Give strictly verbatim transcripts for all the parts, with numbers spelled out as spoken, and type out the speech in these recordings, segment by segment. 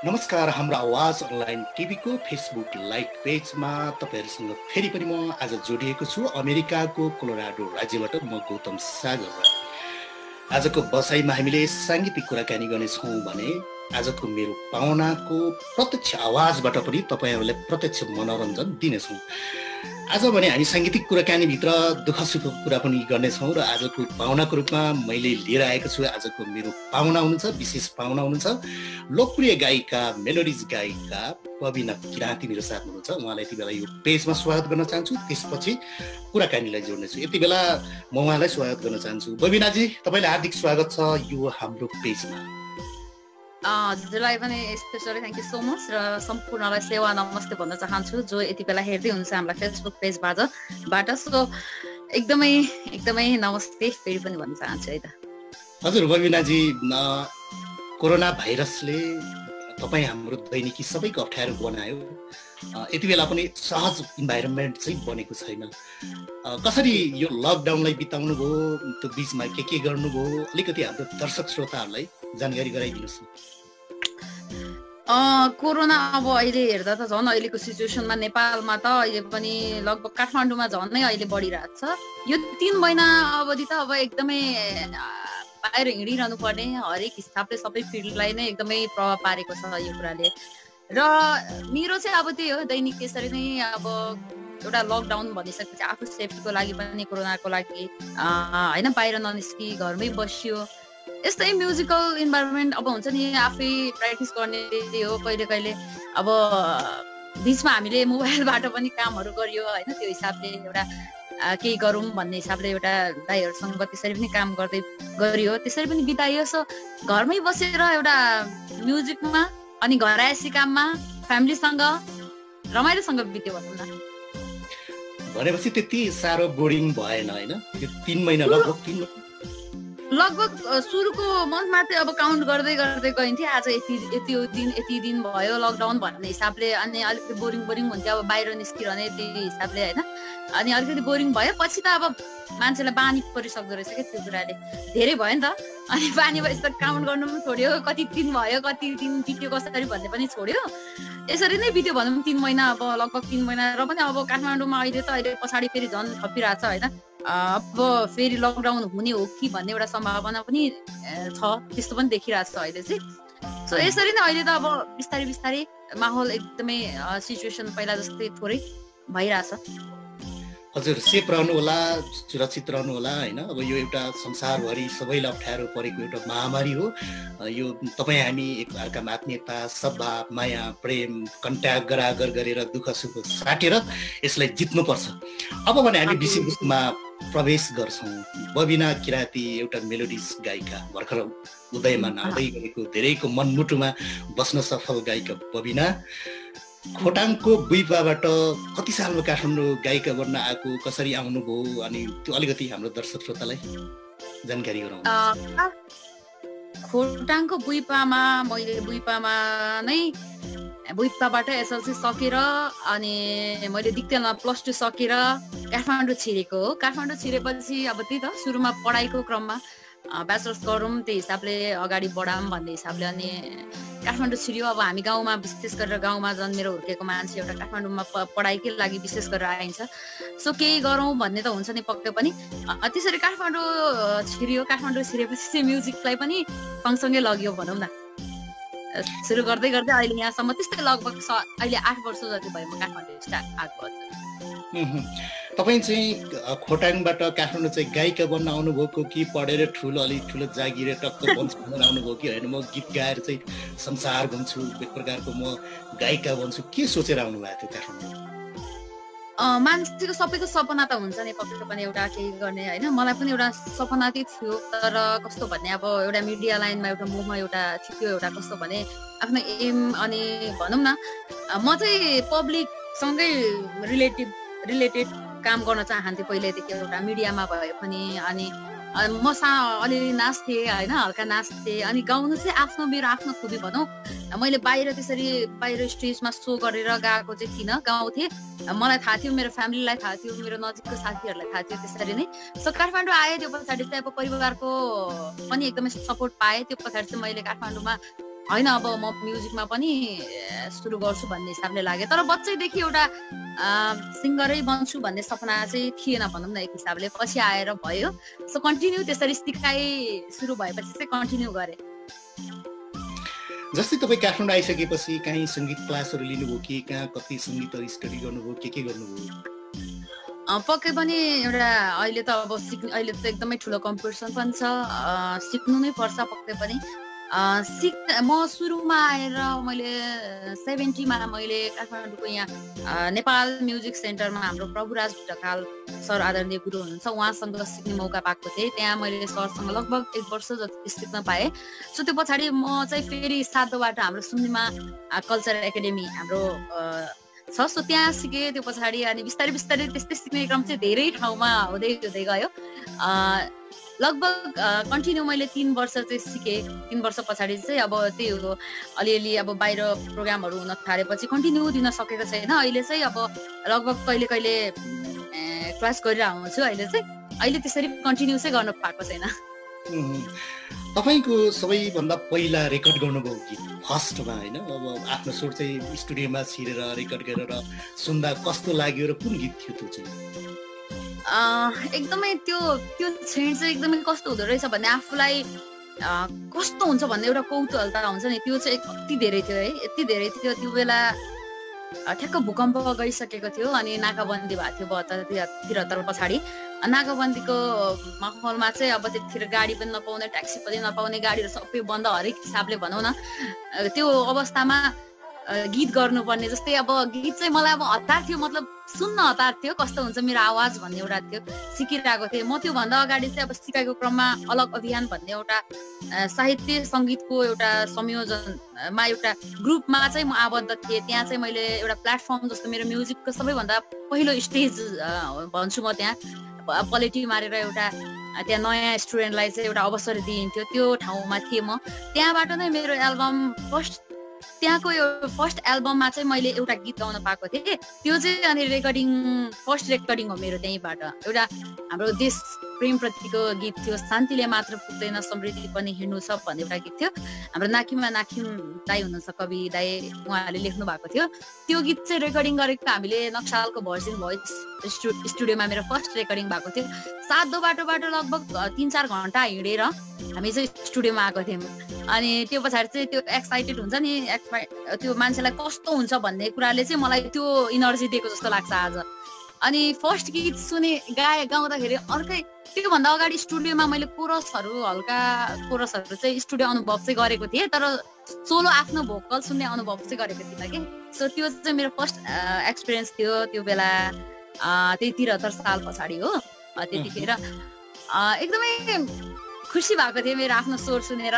नमस्कार, हाम्रो आवाज अनलाइन टिभीको फेसबुक लाइभ पेजमा तपाईहरुसँग फेरि पनि म आज जोडिएको छु। अमेरिकाको कोलोराडो राज्यबाट म गौतम सागर। आजको बसाइमा हामीले सांगीतिक कुराकानी गर्नेछौँ भने आजको मेरो पाहुनाको प्रत्यक्ष आवाजबाट पनि तपाईहरुलाई प्रत्यक्ष मनोरञ्जन दिनेछौँ। आज भने हामी सांगीतिक कुराकानी भित्र दुःख सुखको कुरा पनि गर्नेछौँ र आजको पाहुनाको रूपमा मैले लिएर आएको छु। आजको मेरो पाहुना हुनुहुन्छ, विशेष पाहुना हुनुहुन्छ, लोकप्रिय गायिका, मेलोडिज गायिका बबिना किराँती मेरो साथमा हुनुहुन्छ। उहाँलाई यति बेला यो पेजमा स्वागत गर्न चाहन्छु, त्यसपछि कुराकानीलाई जोड्नेछु। यति बेला म उहाँलाई स्वागत गर्न चाहन्छु। बबिनाजी, तपाईलाई हार्दिक स्वागत छ यो हाम्रो पेजमा। हजुरलाई पनि specially thank you so much र सम्पूर्णलाई सेवा नमस्ते भन्न चाहन्छु जो यति बेला हेर्दै हुनुहुन्छ हामीलाई फेसबुक पेजबाट बाट सो एकदमै एकदमै नमस्ते फेरि पनि भन्न चाहन्छु है त। हजुर बबिनाजी, कोरोना भाइरसले तपाईँ हाम्रो दैनिकी सबैको अप्ठ्यारो बनायो। यति बेला पनि सहज इन्भाइरोमेन्ट चाहिँ बनेको छैन। कसरी यो लकडाउनलाई बिताउनु भयो, त्यो बिचमा के के गर्नुभयो, अलिकति हाम्रो दर्शक श्रोताहरूलाई जानकारी गराइदिनुहोस् न। कोरोना अब अहिले हेर्दा त झन् अहिलेको सिचुएसनमा नेपालमा त अहिले पनि लगभग काठमाडौँमा झनै अहिले बढिरहेको छ। यो तीन महिना अवधि त अब एकदमै बाहिर हिँडिरहनु पर्ने हरेक हिसाबले सबै फिल्डलाई नै एकदमै प्रभाव पारेको छ यो कुराले। र मेरो चाहिँ अब त्यही हो, दैनिक त्यसरी नै अब एउटा लकडाउन भनिसकेपछि आफू सेफ्टीको लागि पनि कोरोनाको लागि होइन बाहिर ननिस्कि घरमै बसियो। यस्तै म्युजिकल इन्भाइरोमेन्ट अब हुन्छ नि, आफै प्र्याक्टिस गर्ने हो। कहिले कहिले अब बिचमा हामीले मोबाइलबाट पनि कामहरू गरियो होइन, त्यो हिसाबले एउटा केही गरौँ भन्ने हिसाबले एउटा दाइहरूसँग त्यसरी पनि काम गर्दै गरियो, त्यसरी पनि बिताइयो। सो घरमै बसेर एउटा म्युजिकमा अनि घर आएसी काममा फ्यामिलीसँग रमाइलोसँग बित्यो भनौँ न। भनेपछि त्यति साह्रो बोरिङ भएन होइन? त्यो तीन महिना लगभग तीन लगभग सुरुको मन्थमा चाहिँ अब काउन्ट गर्दै गर्दै गइन्थ्यो। आज यति यति दिन यति दिन भयो लकडाउन भन्ने हिसाबले, अनि अलिकति बोरिङ बोरिङ हुन्थ्यो अब बाहिर निस्किरहने त्यही हिसाबले होइन। अनि अलिकति बोरिङ भयो, पछि त अब मान्छेलाई बानी परिसक्दो रहेछ क्या त्यो कुराले, धेरै भयो नि त। अनि बानी भएपछि त काउन्ट गर्नु पनि छोड्यो, कति दिन भयो कति दिन बित्यो कसरी भन्ने पनि छोड्यो। यसरी नै बित्यो भनौँ तीन महिना, अब लगभग तीन महिना। र पनि अब काठमाडौँमा अहिले त अहिले पछाडि फेरि झन् थपिरहेछ होइन। अब फेरि लकडाउन हुने हो कि भन्ने एउटा सम्भावना पनि छ, त्यस्तो पनि देखिरहेको छ अहिले चाहिँ। सो यसरी नै अहिले त अब बिस्तारै बिस्तारै माहौल एकदमै सिचुएसन पहिला जस्तै थोरै भइरहेछ। हजुर, सेफ रहनु होला, सुरक्षित रहनु होला होइन। अब यो एउटा संसारभरि सबैलाई अप्ठ्यारो परेको एउटा महामारी हो। यो तपाईँ हामी एकअर्कामा आत्मीयता, सद्भाव, माया, प्रेम, कन्ट्याक्ट गरागर गरेर दुःख सुख साटेर यसलाई जित्नुपर्छ। अब भने हामी विषय वस्तुमा प्रवेश गर्छौँ। बबिना किराँती एउटा मेलोडिज गायिका, भर्खर उदयमान आउँदै गरेको, धेरैको मनमुटुमा बस्न सफल गायिका बबिना खोटाङको बुइपाबाट कति सालमा काठमाडौँ गायिका बन्न आएको, कसरी आउनुभयो, अनि त्यो अलिकति हाम्रो दर्शक श्रोतालाई जानकारी गराउनु। खोटाङको बुइपामा मैले बुइपामा नै बुइपाबाट एसएलसी सकेर अनि मैले दिक्तेलमा प्लस टू सकेर काठमाडौँ छिरेको हो। काठमाडौँ छिरेपछि अब त्यही त सुरुमा पढाइको क्रममा ब्याचलर्स गरौँ त्यही हिसाबले अगाडि बढाऊँ भन्ने हिसाबले अनि काठमाडौँ छिर्यो। अब हामी गाउँमा विशेष गरेर गाउँमा जन्मेर हुर्केको मान्छे एउटा काठमाडौँमा पढाइकै लागि विशेष गरेर आइन्छ। सो केही गरौँ भन्ने त हुन्छ नि पक्कै पनि। त्यसरी काठमाडौँ छिर्यो। काठमाडौँ छिरेपछि चाहिँ म्युजिकलाई पनि सँगसँगै लग्यो भनौँ न। सुरु गर्दै गर्दै अहिले यहाँसम्म त्यस्तै लगभग अहिले आठ वर्ष जति भयो म काठमाडौँ स्टार्ट आएको। तपाईँ चाहिँ खोटाङबाट काठमाडौँ चाहिँ गायिका बन्न आउनुभएको कि पढेर ठुलो अलिक ठुलो जागिर टक्क बन्छु भनेर आउनुभयो कि होइन म गीत गाएर चाहिँ संसार घुम्छु, एक प्रकारको म गायिका बन्छु, के सोचेर आउनु भएको थियो काठमाडौँ? मान्छेको सबैको सपना त हुन्छ नि पक्कै पनि एउटा केही गर्ने होइन। मलाई पनि एउटा सपना चाहिँ थियो, तर कस्तो भन्ने अब एउटा मिडिया लाइनमा एउटा मोह एउटा थियो, एउटा कस्तो भने आफ्नो एम। अनि भनौँ न म चाहिँ पब्लिकसँगै रिलेटिभ रिलेटेड काम गर्न चाहन्थेँ पहिल्यैदेखि, एउटा मिडियामा भए पनि। अनि म सा अलिअलि नाच्थेँ होइन, हल्का नाच्थेँ। अनि गाउनु चाहिँ आफ्नो मेरो आफ्नो खुबी भनौँ। मैले बाहिर त्यसरी बाहिर स्टेजमा सो गरेर गएको चाहिँ थिइनँ, गाउँथेँ। मलाई थाहा थियो, मेरो फ्यामिलीलाई थाहा थियो, मेरो नजिकको साथीहरूलाई थाहा थियो त्यसरी नै। सो काठमाडौँ आएँ, त्यो पछाडि चाहिँ अब परिवारको पनि एकदमै सपोर्ट पाएँ। त्यो पछाडि चाहिँ मैले काठमाडौँमा होइन अब म म्युजिकमा पनि सुरु गर्छु भन्ने हिसाबले लाग्यो। तर बच्चैदेखि एउटा सिङ्गरै बन्छु भन्ने सपना चाहिँ थिएन भनौँ न एक हिसाबले, पछि आएर भयो। सो कन्टिन्यू त्यसरी सिकाइ सुरु भएपछि चाहिँ कन्टिन्यू गरेँ। जस्तै तपाईँ काठमाडौँ आइसकेपछि कहीँ सङ्गीत क्लासहरू लिनुभयो कि कहाँ कति सङ्गीतहरू स्टडी गर्नुभयो, के के गर्नुभयो? पक्कै पनि एउटा अहिले त अब सिक्नु, अहिले त एकदमै ठुलो कम्पिटिसन पनि छ, सिक्नु नै पर्छ पक्कै पनि। सिक म सुरुमा आएर मैले सेभेन्टीमा मैले काठमाडौँको यहाँ नेपाल म्युजिक सेन्टरमा हाम्रो प्रभुराज ढकाल सर आदरणीय गुरु हुनुहुन्छ, उहाँसँग सिक्ने मौका पाएको थिएँ। त्यहाँ मैले सरसँग लगभग एक वर्ष जति सिक्न पाएँ। सो त्यो पछाडि म चाहिँ फेरि सातोबाट हाम्रो सुन्निमा कल्चरल एकाडेमी हाम्रो छ, सो त्यहाँ सिकेँ। त्यो पछाडि अनि बिस्तारै बिस्तारै त्यस्तै सिक्ने क्रम चाहिँ धेरै ठाउँमा हुँदै हुँदै गयो। लगभग कन्टिन्यू मैले तिन वर्ष चाहिँ सिकेँ। तिन वर्ष पछाडि चाहिँ अब त्यही हो, अलिअलि अब बाहिर प्रोग्रामहरू हुन थालेपछि कन्टिन्यू दिन सकेको छैन। अहिले चाहिँ अब लगभग कहिले कहिले क्लास गरिरहेको हुन्छु। अहिले चाहिँ अहिले त्यसरी कन्टिन्यू चाहिँ गर्न पाएको छैन। तपाईँको सबैभन्दा पहिला रेकर्ड गर्नुभयो गीत फर्स्टमा होइन, अब आफ्नो स्वर चाहिँ स्टुडियोमा छिरेर रेकर्ड गरेर सुन्दा कस्तो लाग्यो र कुन गीत थियो त्यो चाहिँ? एकदमै त्यो त्यो क्षण चाहिँ एकदमै कस्तो हुँदो रहेछ भन्ने आफूलाई कस्तो हुन्छ भन्ने एउटा कौतूहलता हुन्छ नि, त्यो चाहिँ कति धेरै थियो है, यति धेरै थियो। त्यो बेला ठ्याक्क भूकम्प गइसकेको थियो अनि नाकाबन्दी भएको थियो बहत्तर त्रिहत्तर पछाडि। नाकाबन्दीको माहौलमा चाहिँ अब त्यतिखेर गाडी पनि नपाउने, ट्याक्सी पनि नपाउने, गाडीहरू सबै बन्द, हरेक हिसाबले भनौँ न। त्यो अवस्थामा गीत गर्नुपर्ने, जस्तै अब गीत चाहिँ मलाई अब हतार थियो, मतलब सुन्न हतार थियो, कस्तो हुन्छ मेरो आवाज भन्ने एउटा थियो, सिकिरहेको थिएँ म। त्योभन्दा अगाडि चाहिँ अब सिकाइको क्रममा अलग अभियान भन्ने एउटा साहित्य सङ्गीतको एउटा संयोजनमा एउटा ग्रुपमा चाहिँ म आबद्ध थिएँ। त्यहाँ चाहिँ मैले एउटा प्लेटफर्म जस्तो मेरो म्युजिकको सबैभन्दा पहिलो स्टेज भन्छु म, त्यहाँ पलेटी मारेर एउटा त्यहाँ नयाँ स्टुडेन्टलाई चाहिँ एउटा अवसर दिइन्थ्यो, त्यो ठाउँमा थिएँ म। त्यहाँबाट नै मेरो एल्बम फर्स्ट, त्यहाँको यो फर्स्ट एल्बममा चाहिँ मैले एउटा गीत गाउन पाएको थिएँ। त्यो चाहिँ अनि रेकर्डिङ, फर्स्ट रेकर्डिङ हो मेरो त्यहीँबाट। एउटा हाम्रो देश प्रेम प्रतिको गीत थियो, शान्तिले मात्र पुग्दैन समृद्धि पनि हिँड्नु छ भन्ने एउटा गीत थियो। हाम्रो नाकिममा नाकिम दाई हुनुहुन्छ, कवि दाई, उहाँहरूले लेख्नु भएको थियो। त्यो गीत चाहिँ रेकर्डिङ गरेको हामीले नक्सालको भर्जिन भोइस स्टुडियोमा मेरो फर्स्ट रेकर्डिङ भएको थियो। सातो बाटोबाट लगभग तिन चार घन्टा हिँडेर हामी चाहिँ स्टुडियोमा आएको थियौँ। अनि त्यो पछाडि चाहिँ त्यो एक्साइटेड हुन्छ नि, त्यो मान्छेलाई कस्तो हुन्छ भन्ने कुराले चाहिँ मलाई त्यो इनर्जी दिएको जस्तो लाग्छ आज। अनि फर्स्ट गीत सुने गाए गाउँदाखेरि अर्कै, त्योभन्दा अगाडि स्टुडियोमा मैले कोरसहरू, हल्का कोरसहरू चाहिँ स्टुडियो अनुभव चाहिँ गरेको थिएँ, तर सोलो आफ्नो भोकल सुन्ने अनुभव चाहिँ गरेको थिइनँ कि। सो त्यो चाहिँ मेरो फर्स्ट एक्सपिरियन्स थियो। त्यो बेला त्यही त्रिहत्तर साल पछाडि हो। त्यतिखेर एकदमै खुसी भएको थिएँ मेरो आफ्नो स्वर सुनेर।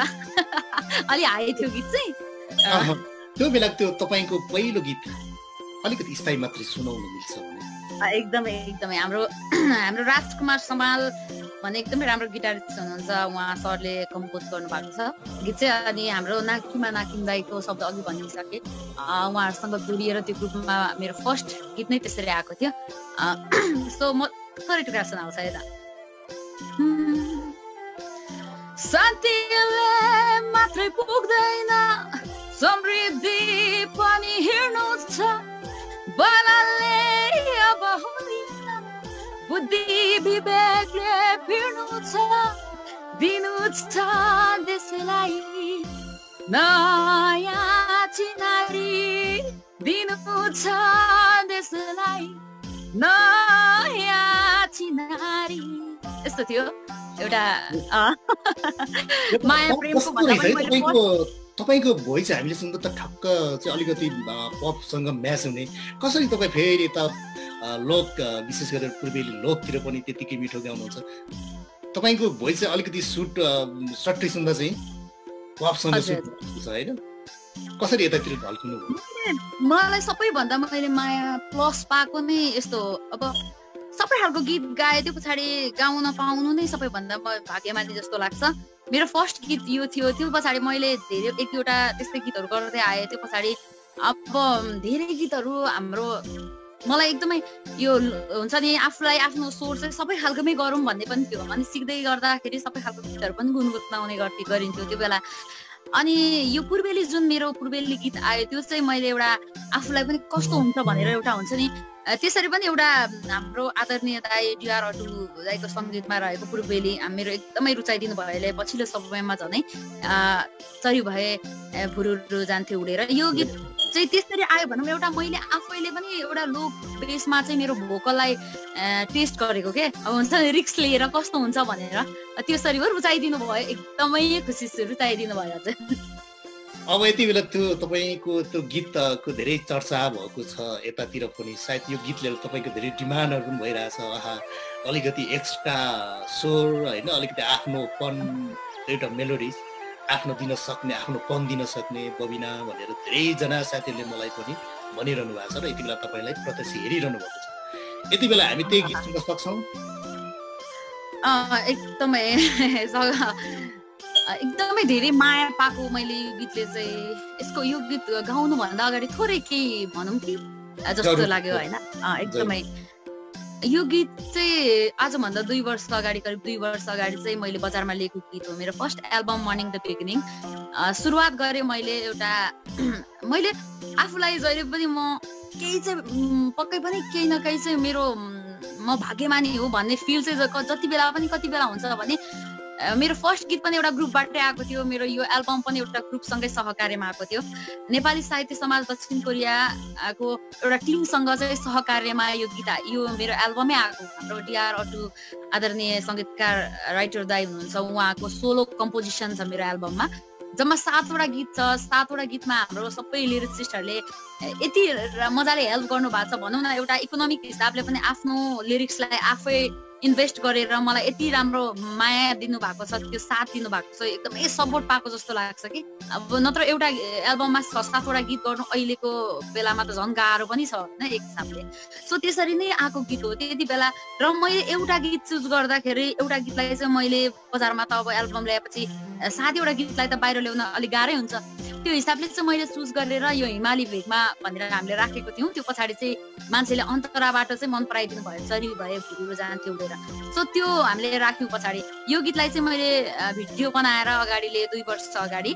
अलि हाई थियो गीत चाहिँ। त्यो बेला त्यो तपाईँको पहिलो गीत अलिकति स्थायी मात्रै सुनाउन मिल्छ भने? एकदमै एकदमै हाम्रो हाम्रो राजकुमार समाल भन्ने एकदमै राम्रो गिटारिस्ट हुनुहुन्छ, उहाँ सरले कम्पोज गर्नु भएको छ गीत चाहिँ। अनि हाम्रो नाकिममा नाकिम दाईको शब्द अघि भनिसके, उहाँहरूसँग जोडिएर त्यो ग्रुपमा मेरो फर्स्ट गीत नै त्यसरी आएको थियो। सो म थोरै टुक्रा सुनाउँछ यता। शान्तिले मात्रै पुग्दैन समृद्धि पनि हिँड्नु छ, बलले अब हुँदैन बुद्धि विवेकले फिर्नु छ, दिनु छ देशलाई नयाँ चिनारी, दिनु छ देशलाई नयाँ चिनारी। यस्तो थियो एउटा माया प्रेमको भन्दा पनि मैले तपाईँको भोइस हामीले सुन्दा त ठक्क चाहिँ अलिकति पपसँग म्याच हुने, कसरी तपाईँ फेरि यता लोक, विशेष गरेर पूर्वेली लोकतिर पनि त्यतिकै मिठो गाउनुहुन्छ। तपाईँको भोइस चाहिँ अलिकति सुट सट्टै सुन्दा चाहिँ पपसँग सुट छ होइन, कसरी यतातिर ढल्किनु भयो? मलाई सबैभन्दा मैले माया प्लस पाएको नै यस्तो, अब सबै खालको गीत गाए त्यो पछाडि गाउन पाउनु नै सबैभन्दा भाग्यमानी जस्तो लाग्छ। मेरो फर्स्ट गीत यो थियो। त्यो पछाडि मैले धेरै एक दुईवटा त्यस्तै गीतहरू गर्दै आएँ। त्यो पछाडि अब धेरै गीतहरू हाम्रो मलाई एकदमै यो हुन्छ नि, आफूलाई आफ्नो स्वर चाहिँ सबै खालकोमै गरौँ भन्ने पनि थियो। अनि सिक्दै गर्दाखेरि सबै खालको गीतहरू पनि गुनगुनाउने गर्थे गरिन्थ्यो। त्यो बेला अनि यो पूर्वेली जुन मेरो पूर्वेली गीत आयो त्यो चाहिँ मैले एउटा आफूलाई पनि कस्तो हुन्छ भनेर एउटा हुन्छ नि त्यसरी पनि एउटा हाम्रो आदरणीय दाइ डिआर अटु दाइको सङ्गीतमा रहेको पूर्वेली मेरो एकदमै रुचाइदिनु भएले पछिल्लो समयमा झनै चरी भए फुरुरु जान्थे उडेर यो गीत चाहिँ त्यसरी आयो भनौँ एउटा मैले आफैले पनि एउटा लो बेसमा चाहिँ मेरो भोकललाई टेस्ट गरेको के अब हुन्छ रिक्स लिएर कस्तो हुन्छ भनेर त्यसरी हो रुचाइदिनु भयो एकदमै खुसी छु रुचाइदिनु भयो हजुर अब यति बेला त्यो तपाईँको त्यो गीतको धेरै चर्चा भएको छ यतातिर पनि सायद यो गीतले तपाईँको धेरै डिमान्डहरू पनि भइरहेछ आहा अलिकति एक्स्ट्रा स्वर होइन अलिकति आफ्नोपन एउटा मेलोडी आफ्नो दिन सक्ने आफ्नोपन दिन सक्ने बबिना भनेर धेरैजना साथीहरूले मलाई पनि भनिरहनु भएको छ र यति बेला तपाईँलाई प्रत्यक्ष हेरिरहनु भएको छ यति बेला हामी त्यही गीत सुन्न सक्छौँ एकदमै एकदमै धेरै माया पाएको मैले यो गीतले चाहिँ यसको यो गीत गाउनुभन्दा अगाडि थोरै केही भनौँ कि जस्तो लाग्यो होइन एकदमै यो गीत चाहिँ आजभन्दा दुई वर्ष अगाडि करिब दुई वर्ष अगाडि चाहिँ मैले बजारमा लिएको गीत हो मेरो first album morning the beginning सुरुवात गरेँ मैले एउटा मैले आफूलाई जहिले पनि म केही चाहिँ पक्कै पनि केही न केही चाहिँ मेरो म भाग्यमानी हो भन्ने फिल चाहिँ जति बेला पनि कति बेला हुन्छ भने मेरो फर्स्ट गीत पनि एउटा ग्रुपबाटै आएको थियो मेरो यो एल्बम पनि एउटा ग्रुपसँगै सहकार्यमा आएको थियो नेपाली साहित्य समाज दक्षिण कोरियाको एउटा टिमसँग चाहिँ सहकार्यमा यो गीत यो मेरो एल्बमै आएको हाम्रो डिआर अटु आदरणीय सङ्गीतकार राइटर दाइ हुनुहुन्छ उहाँको सोलो कम्पोजिसन छ मेरो एल्बममा जम्मा सातवटा गीत छ सातवटा गीतमा हाम्रो सबै लिरिक्सिस्टहरूले यति मजाले हेल्प गर्नु भएको छ भनौँ न एउटा इकोनोमिक हिसाबले पनि आफ्नो लिरिक्सलाई आफै इन्भेस्ट गरेर मलाई यति राम्रो माया दिनु भएको छ त्यो साथ दिनु भएको छ एकदमै सपोर्ट पाएको जस्तो लाग्छ कि अब नत्र एउटा एल्बममा छ सातवटा गीत गर्नु अहिलेको बेलामा त झन् गाह्रो पनि छ होइन एक हिसाबले सो त्यसरी नै आएको गीत हो त्यति बेला र मैले एउटा गीत चुज गर्दाखेरि एउटा गीतलाई चाहिँ मैले बजारमा त अब एल्बम ल्याएपछि सातवटा गीतलाई त बाहिर ल्याउन अलिक गाह्रै हुन्छ त्यो हिसाबले चाहिँ मैले चुज गरेर यो हिमाली भेगमा भनेर हामीले राखेको थियौँ त्यो पछाडि चाहिँ मान्छेले अन्तराबाट चाहिँ मन पराइदिनु भयो चरी भए फुरुरु जान्थ्यो उडेर सो त्यो हामीले राख्यौँ पछाडि यो गीतलाई चाहिँ मैले भिडियो बनाएर अगाडि लिएँ दुई वर्ष अगाडि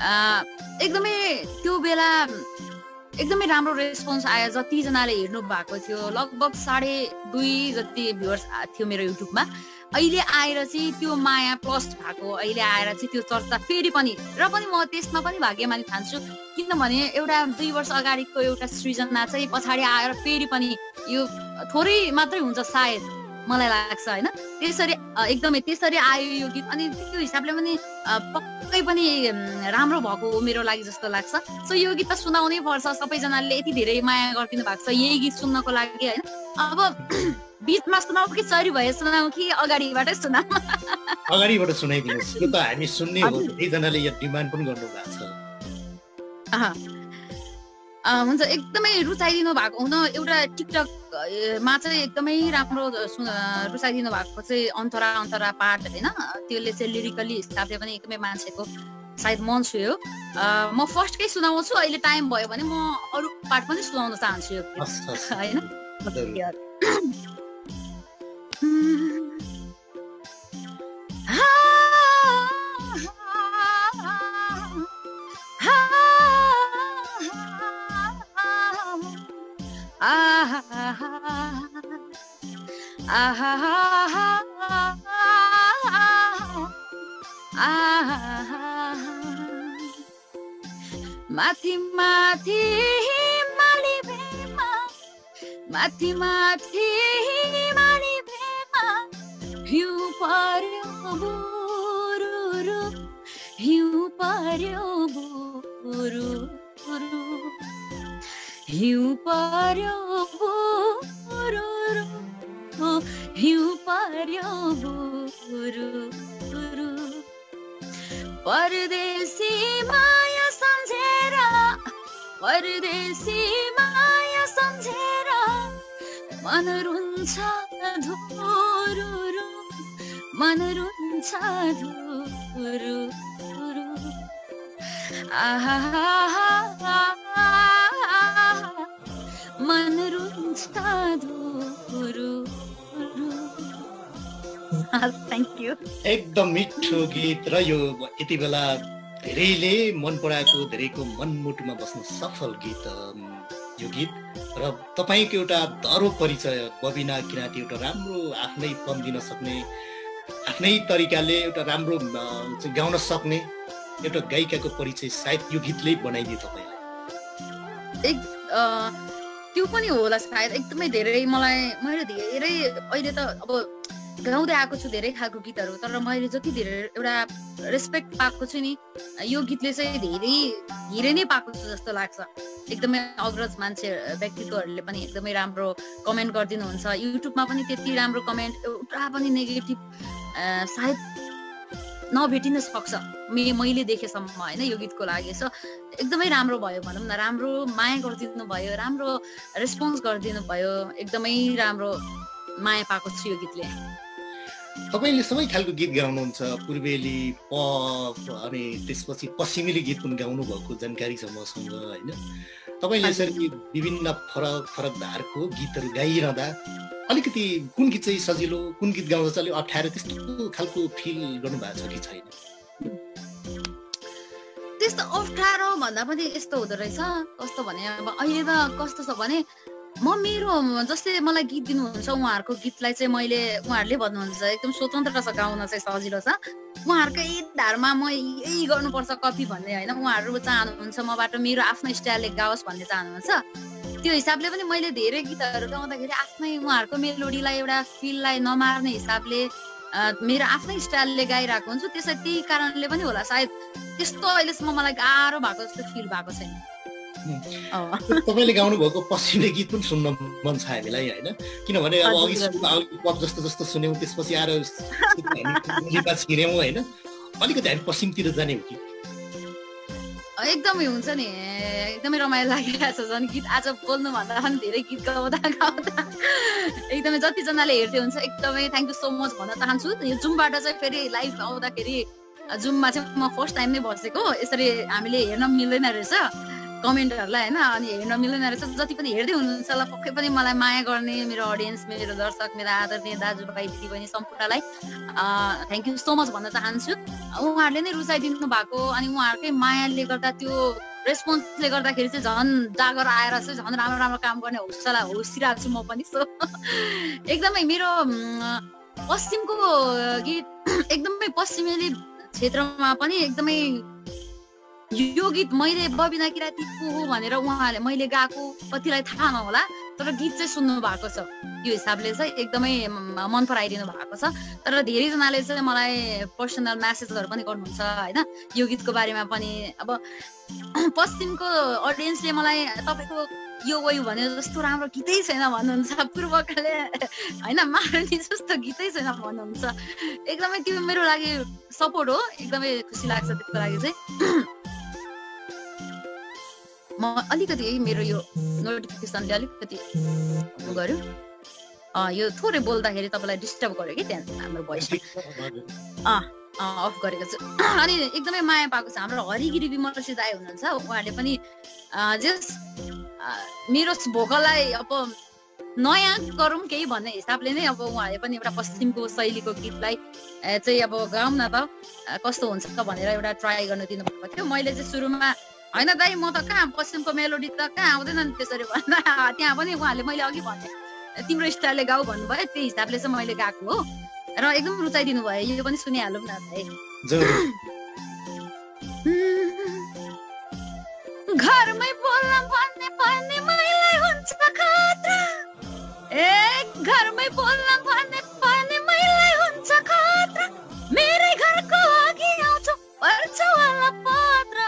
एकदमै त्यो बेला एकदमै राम्रो रेस्पोन्स आयो जतिजनाले हेर्नु भएको थियो लगभग साढे दुई जति भ्युअर्स थियो मेरो युट्युबमा अहिले आएर चाहिँ त्यो माया प्लस भएको अहिले आएर चाहिँ त्यो चर्चा फेरि पनि र पनि म त्यसमा पनि भाग्यमानी ठान्छु किनभने एउटा दुई वर्ष अगाडिको एउटा सृजना चाहिँ पछाडि आएर फेरि पनि यो थोरै मात्रै हुन्छ सायद मलाई लाग्छ होइन त्यसरी एकदमै त्यसरी आयो यो गीत अनि त्यो हिसाबले पनि पक्कै पनि राम्रो भएको हो मेरो लागि जस्तो लाग्छ सो यो गीत त सुनाउनै पर्छ सबैजनाले यति धेरै माया गरिदिनु भएको छ यही गीत सुन्नको लागि होइन अब बिचमा सुनाऊ कि चरी भए सुनाऊ कि अगाडिबाटै सुनाऊ अगाडिबाट सुनाइदिनुहोस् यो त हामी सुन्ने हो धेरैजनाले यो डिमान्ड पनि गर्नु भएको छ हुन्छ एकदमै रुचाइदिनु भएको हुन एउटा टिकटकमा चाहिँ एकदमै राम्रो रुचाइदिनु भएको चाहिँ अन्तरा अन्तरा पार्ट होइन त्यसले चाहिँ लिरिकली हिसाबले पनि एकदमै मान्छेको सायद मन छुयो म फर्स्टकै सुनाउँछु अहिले टाइम भयो भने म अरू पार्ट पनि सुनाउन चाहन्छु यो होइन माथि माथि हिमाली भेमा माथि माथि हिमाली भेमा हिउँ पर्यो बुरुरु हिउँ पर्यो बुरुरु हिउँ पर्यो बुरुरु हिउँ पर्यो बुरुरु परदेशी माया सम्झेर परदेशी माया सम्झेर मन रुन्छ धुरुरु मन रुन्छ धुरुरु आहा मन रुन्छ धुरुरु थ्याङ्क यू एकदम मिठो गीत र यो यति बेला धेरैले मन पराएको, धेरैको मनमुटुमा बस्न सफल गीत यो गीत। र तपाईँको एउटा दरो परिचय बबिना किराँती, एउटा राम्रो आफ्नै पन दिन सक्ने, आफ्नै तरिकाले एउटा राम्रो गाउन सक्ने एउटा गायिकाको परिचय सायद यो गीतले बनाइदियो तपाईँलाई। एक त्यो पनि होला सायद। एकदमै धेरै मलाई मैले धेरै अहिले त अब गाउँदै आएको छु धेरै खालको गीतहरू, तर मैले जति धेरै एउटा रेस्पेक्ट पाएको छु नि यो गीतले चाहिँ धेरै धेरै नै पाएको छु जस्तो लाग्छ। एकदमै अग्रज मान्छे व्यक्तित्वहरूले पनि एकदमै राम्रो कमेन्ट गरिदिनुहुन्छ। युट्युबमा पनि त्यति राम्रो कमेन्ट एउटा पनि नेगेटिभ सायद नभेटिन सक्छ मैले देखेसम्म होइन यो गीतको लागि। सो एकदमै राम्रो भयो भनौँ न, राम्रो माया गरिदिनु भयो, राम्रो रेस्पोन्स गरिदिनु भयो, एकदमै राम्रो माया पाएको छु यो गीतले। तपाईँले सबै खालको गीत गाउनुहुन्छ, पूर्वेली, पप अनि त्यसपछि पश्चिमेली गीत पनि गाउनु भएको जानकारी छ मसँग होइन। तपाईँले यसरी विभिन्न फरक फरक धारको गीतहरू गाइरहँदा अलिकति कुन गीत चाहिँ सजिलो, कुन गीत गाउँदा चाहिँ अलिक अप्ठ्यारो, त्यस्तो खालको फिल गर्नु भएको छ कि छैन? त्यस्तो अप्ठ्यारो भन्दा पनि यस्तो हुँदो रहेछ, कस्तो भने अब अहिले त कस्तो छ भने म मेरो जस्तै मलाई गीत दिनुहुन्छ उहाँहरूको गीतलाई चाहिँ मैले उहाँहरूले भन्नुहुन्छ एकदम स्वतन्त्र छ, गाउन चाहिँ सजिलो छ, उहाँहरूकै धारमा म यही गर्नुपर्छ कपी भन्ने होइन। उहाँहरू चाहनुहुन्छ मबाट मेरो आफ्नो स्टाइलले गाओस् भन्ने चाहनुहुन्छ। त्यो हिसाबले पनि मैले धेरै गीतहरू गाउँदाखेरि आफ्नै उहाँहरूको मेलोडीलाई एउटा फिललाई नमार्ने हिसाबले मेरो आफ्नै स्टाइलले गाइरहेको हुन्छु। त्यसै त्यही कारणले पनि होला सायद त्यस्तो अहिलेसम्म मलाई गाह्रो भएको जस्तो फिल भएको छैन। तपाईँले गाउनु भएको पश्चिमे गीत पनि सुन्न मन छ हामीलाई होइन, किनभने अब अघि पप जस्तो जस्तो सुन्यौँ, त्यसपछि आएर छिर्यौँ होइन, अलिकति हामी पश्चिमतिर जाने हो कि? एकदमै हुन्छ नि, एकदमै रमाइलो लागिरहेको छ झन् गीत आज बोल्नुभन्दा पनि धेरै गीत गाउँदा गाउँदा एकदमै जतिजनाले हेर्दै हुन्छ एकदमै थ्याङ्क यू सो मच भन्न चाहन्छु। यो जुमबाट चाहिँ फेरि लाइभ आउँदाखेरि जुममा चाहिँ म फर्स्ट टाइम नै बसेको, यसरी हामीले हेर्न मिल्दैन रहेछ कमेन्टहरूलाई होइन, अनि हेर्न मिल्दैन रहेछ। जति पनि हेर्दै हुनुहुन्छ होला पक्कै पनि मलाई माया गर्ने मेरो अडियन्स, मेरो दर्शक, मेरो आदरणीय दाजुभाइ दिदीबहिनी सम्पूर्णलाई थ्याङ्क यू सो मच भन्न चाहन्छु। उहाँहरूले नै रुचाइदिनु भएको अनि उहाँहरूकै मायाले गर्दा त्यो रेस्पोन्सले गर्दाखेरि चाहिँ झन् जागर आएर चाहिँ झन् राम्रो राम्रो काम गर्ने हौसला होसिरहेको छु म पनि। सो एकदमै मेरो पश्चिमको गीत एकदमै पश्चिमेली क्षेत्रमा पनि एकदमै यो गीत मैले बबिना किराँती को हो भनेर उहाँले मैले गाएको कतिलाई थाहा नहोला, तर गीत चाहिँ सुन्नु भएको छ। यो हिसाबले चाहिँ एकदमै मन पराइदिनु भएको छ। तर धेरैजनाले चाहिँ मलाई पर्सनल म्यासेजहरू पनि गर्नुहुन्छ होइन यो गीतको बारेमा पनि। अब पश्चिमको अडियन्सले मलाई तपाईँको यो वयु भने जस्तो राम्रो गीतै छैन भन्नुहुन्छ, पूर्वकाले होइन मार्ने जस्तो गीतै छैन भन्नुहुन्छ। एकदमै त्यो मेरो लागि सपोर्ट हो, एकदमै खुसी लाग्छ त्यसको लागि चाहिँ। म अलिकति मेरो यो नोटिफिकेसनले अलिकति गर्यो, यो थोरै बोल्दाखेरि तपाईँलाई डिस्टर्ब गर्यो कि त्यहाँ हाम्रो भोइस अफ गरेको छु। अनि एकदमै माया पाएको छ हाम्रो हरिगिरी विमर्शी दाइ हुनुहुन्छ, उहाँहरूले पनि जस मेरो भोकललाई अब नयाँ गरौँ केही भन्ने हिसाबले नै अब उहाँहरूले पनि एउटा पश्चिमको शैलीको गीतलाई चाहिँ अब गाउँ न त कस्तो हुन्छ त भनेर एउटा ट्राई गर्न दिनुभएको थियो। मैले चाहिँ सुरुमा होइन दाइ म त कहाँ पश्चिमको मेलोडी त कहाँ आउँदैन नि त्यसरी भन्दा त्यहाँ पनि उहाँहरूले मैले अघि भने तिम्रो स्टाइलले गाऊ भन्नुभयो, त्यही हिसाबले चाहिँ मैले गाएको हो र एकदम रुचाइदिनु भयो। यो पनि सुनिहालौँ न भाइ। घरमै बोल्न भन्ने भन्ने मैले हुन्छ खतरा, ए घरमै बोल्न भन्ने भन्ने मैले हुन्छ खतरा, मेरै घरको अघि आउँछ पर्छ वाला पत्र,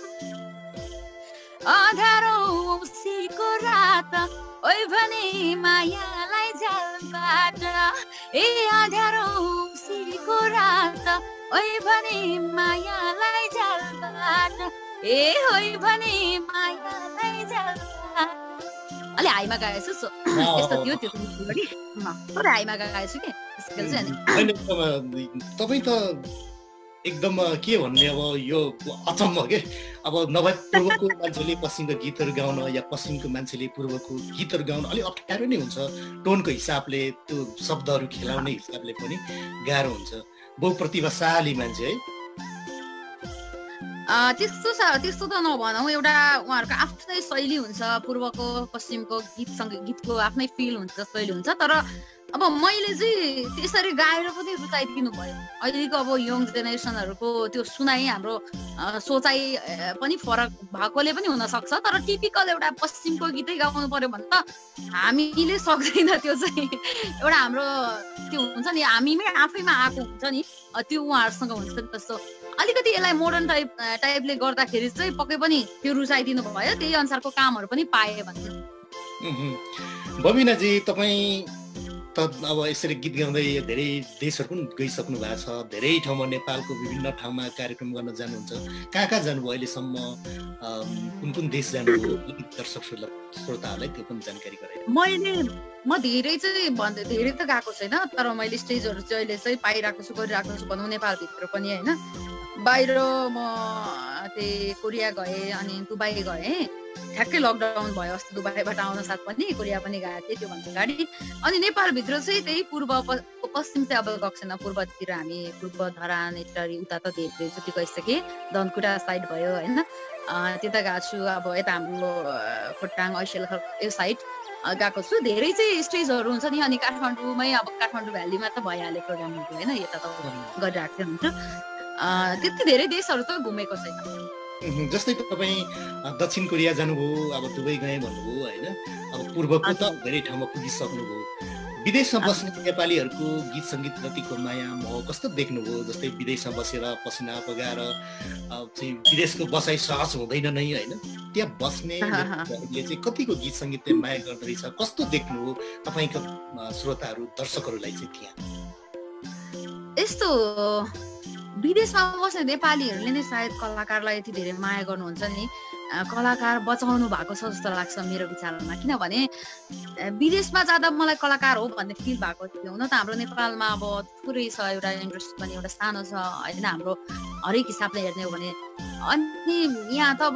अँध्यारो औँसीको रात ओइ भने मायालाई झ्यालबाट, ए अँध्यारो औँसीको रात ओइ भने मायालाई झ्यालबाट, ए ओइ भने मायालाई झ्यालबाट। अलि हाइमा गाएछु सो यस्तो थियो त्यो पनि थोरै हाइमा गाएछु कि त्यसको चाहिँ। तपाईँ त एकदम के भन्ने अब यो अचम्म के, अब नभए पूर्वको मान्छेले पश्चिमको गीतहरू गाउन या पश्चिमको मान्छेले पूर्वको गीतहरू गाउन अलिक अप्ठ्यारो नै हुन्छ, टोनको हिसाबले त्यो शब्दहरू खेलाउने हिसाबले पनि गाह्रो हुन्छ। बहु प्रतिभाशाली मान्छे है। त्यस्तो त्यस्तो त नभनौँ, एउटा उहाँहरूको आफ्नै शैली हुन्छ, पूर्वको पश्चिमको गीत गीतको आफ्नै फिल हुन्छ, शैली हुन्छ। तर अब मैले चाहिँ त्यसरी गाएर पनि रुचाइदिनु भयो। अहिलेको अब यङ जेनेरेसनहरूको त्यो सुनाइ, हाम्रो सोचाइ पनि फरक भएकोले पनि हुनसक्छ। तर टिपिकल एउटा पश्चिमको गीतै गाउनु पर्यो भने त हामीले सक्दैन। त्यो चाहिँ एउटा हाम्रो त्यो हुन्छ नि, हामीमै आफैमा आएको हुन्छ नि, त्यो उहाँहरूसँग हुन्छ नि। जस्तो अलिकति यसलाई मोडर्न टाइप टाइपले गर्दाखेरि चाहिँ पक्कै पनि त्यो रुचाइदिनु भयो, त्यही अनुसारको कामहरू पनि पाएँ भन्छु। बबिनाजी, तपाईँ त अब यसरी गीत गाउँदै धेरै देशहरू पनि गइसक्नु भएको छ, धेरै ठाउँमा नेपालको विभिन्न ठाउँमा कार्यक्रम गर्न जानुहुन्छ। कहाँ कहाँ जानुभयो अहिलेसम्म, कुन कुन देश जानुभयो, दर्शक श्रोताहरूलाई त्यो पनि जानकारी गराइदिनु। मैले म धेरै चाहिँ भन्दै धेरै त गएको छैन, तर मैले स्टेजहरू चाहिँ अहिले चाहिँ पाइरहेको छु, गरिरहेको छु भनौँ, नेपालभित्र पनि होइन। बाहिर म त्यही कोरिया गएँ, अनि दुबई गएँ। ठ्याक्कै लकडाउन भयो अस्ति, दुबईबाट आउन साथ पनि कोरिया पनि गएको थिएँ त्योभन्दा अगाडि। अनि नेपालभित्र चाहिँ त्यही पूर्व पश्चिम चाहिँ अब गएको छैन, पूर्वतिर हामी पूर्व धरान इत्यादि उता त धेरैचोटि गइसकेँ। धनकुटा साइड भयो होइन, त्यता गएको छु। अब यता हाम्रो खोटाङ ऐसेल यो साइड गएको छु। धेरै चाहिँ स्टेजहरू हुन्छ नि, अनि काठमाडौँमै अब काठमाडौँ भ्यालीमा त भइहाल्यो प्रोग्रामहरू होइन, यता त गरिरहेको थियो हुन्छ। त्यति धेरै देशहरू त घुमेको छैन। जस्तै तपाईँ दक्षिण कोरिया जानुभयो, अब दुबई गएँ भन्नुभयो होइन, अब पूर्वको त धेरै ठाउँमा पुगिसक्नुभयो। विदेशमा बस्ने नेपालीहरूको गीत सङ्गीत प्रतिको माया मोह कस्तो देख्नुभयो? जस्तै विदेशमा बसेर पसिना बगाएर चाहिँ विदेशको बसाइ सहज हुँदैन नै होइन, त्यहाँ बस्ने व्यक्तिहरूले चाहिँ कतिको गीत सङ्गीतले माया गर्दो रहेछ, कस्तो देख्नुभयो तपाईँको श्रोताहरू दर्शकहरूलाई चाहिँ त्यहाँ? यस्तो विदेशमा बस्ने नेपालीहरूले नै सायद कलाकारलाई यति धेरै माया गर्नुहुन्छ नि, कलाकार बचाउनु भएको छ जस्तो लाग्छ मेरो विचारमा। किनभने विदेशमा जाँदा मलाई कलाकार हो भन्ने फिल भएको थियो। हुन त हाम्रो नेपालमा अब थुप्रै छ, एउटा इन्डस्ट्री पनि एउटा सानो छ होइन, हाम्रो हरेक हिसाबले हेर्ने हो भने। अनि यहाँ त अब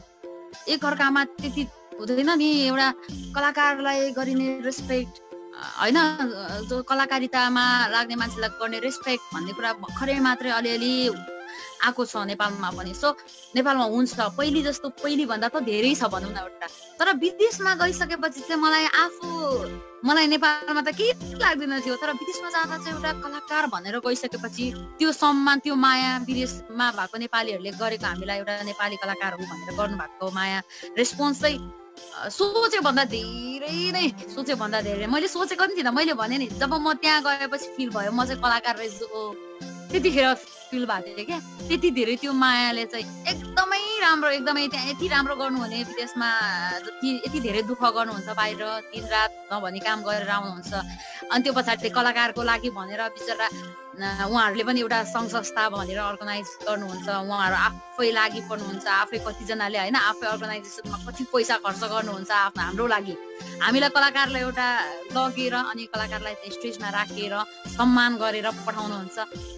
एकअर्कामा त्यति हुँदैन नि, एउटा कलाकारलाई गरिने रेस्पेक्ट होइन, जो कलाकारितामा लाग्ने मान्छेलाई गर्ने रेस्पेक्ट भन्ने कुरा भर्खरै मात्रै अलिअलि आएको छ नेपालमा पनि। सो नेपालमा हुन्छ, पहिले जस्तो पहिले भन्दा त धेरै छ भनौँ न एउटा। तर विदेशमा गइसकेपछि चाहिँ मलाई आफू मलाई नेपालमा त केही लाग्दैन थियो, तर विदेशमा जाँदा चाहिँ एउटा कलाकार भनेर गइसकेपछि त्यो सम्मान, त्यो माया, विदेशमा भएको नेपालीहरूले गरेको हामीलाई एउटा नेपाली कलाकार हो भनेर गर्नुभएको माया, रेस्पोन्स चाहिँ सोचे भन्दा धेरै नै सोचे भन्दा धेरै मैले सोचेको पनि थिइनँ। मैले भने नि, जब म त्यहाँ गएपछि फिल भयो म चाहिँ कलाकार रहेछु, त्यतिखेर फिल भएको थियो क्या। त्यति धेरै त्यो मायाले चाहिँ एकदमै राम्रो, एकदमै त्यहाँ यति राम्रो गर्नुहुने, विदेशमा जति यति धेरै दुःख गर्नुहुन्छ, बाहिर दिनरात नभनी काम गरेर आउनुहुन्छ। अनि त्यो पछाडि कलाकारको लागि भनेर बिचरा उहाँहरूले पनि एउटा सङ्घ संस्था भनेर अर्गनाइज गर्नुहुन्छ, उहाँहरू आफै लागि पर्नुहुन्छ, आफै कतिजनाले होइन आफै अर्गनाइजेसनमा कति पैसा खर्च गर्नुहुन्छ आफ्नो हाम्रो लागि, हामीलाई कलाकारलाई एउटा लगेर अनि कलाकारलाई स्टेजमा राखेर सम्मान गरेर पठाउनुहुन्छ।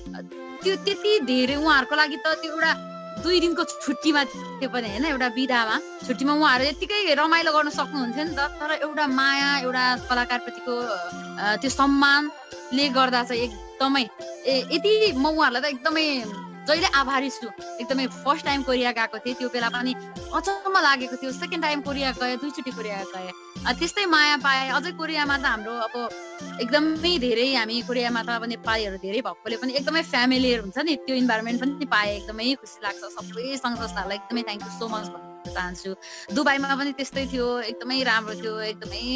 त्यो त्यति धेरै उहाँहरूको लागि त त्यो एउटा दुई दिनको छुट्टीमा त्यो पनि होइन, एउटा बिदामा छुट्टीमा उहाँहरू यत्तिकै रमाइलो गर्न सक्नुहुन्थ्यो नि त। तर एउटा माया, एउटा कलाकारप्रतिको त्यो सम्मानले गर्दा चाहिँ एकदमै ए यति म उहाँहरूलाई त एकदमै जहिले आभारी छु। एकदमै फर्स्ट टाइम कोरिया गएको थिएँ, त्यो बेला पनि अचम्म लागेको थियो। सेकेन्ड टाइम कोरिया गएँ, दुईचोटि कोरिया गएँ, त्यस्तै माया पाएँ। अझै कोरियामा त हाम्रो अब एकदमै धेरै हामी कोरियामा त अब नेपालीहरू धेरै भएकोले पनि एकदमै फ्यामिलियर हुन्छ नि, त्यो इन्भाइरोमेन्ट पनि पाएँ, एकदमै खुसी लाग्छ। सबै सङ्घ संस्थाहरूलाई एकदमै थ्याङ्क यू सो मच भन्न चाहन्छु। दुबईमा पनि त्यस्तै थियो, एकदमै राम्रो थियो, एकदमै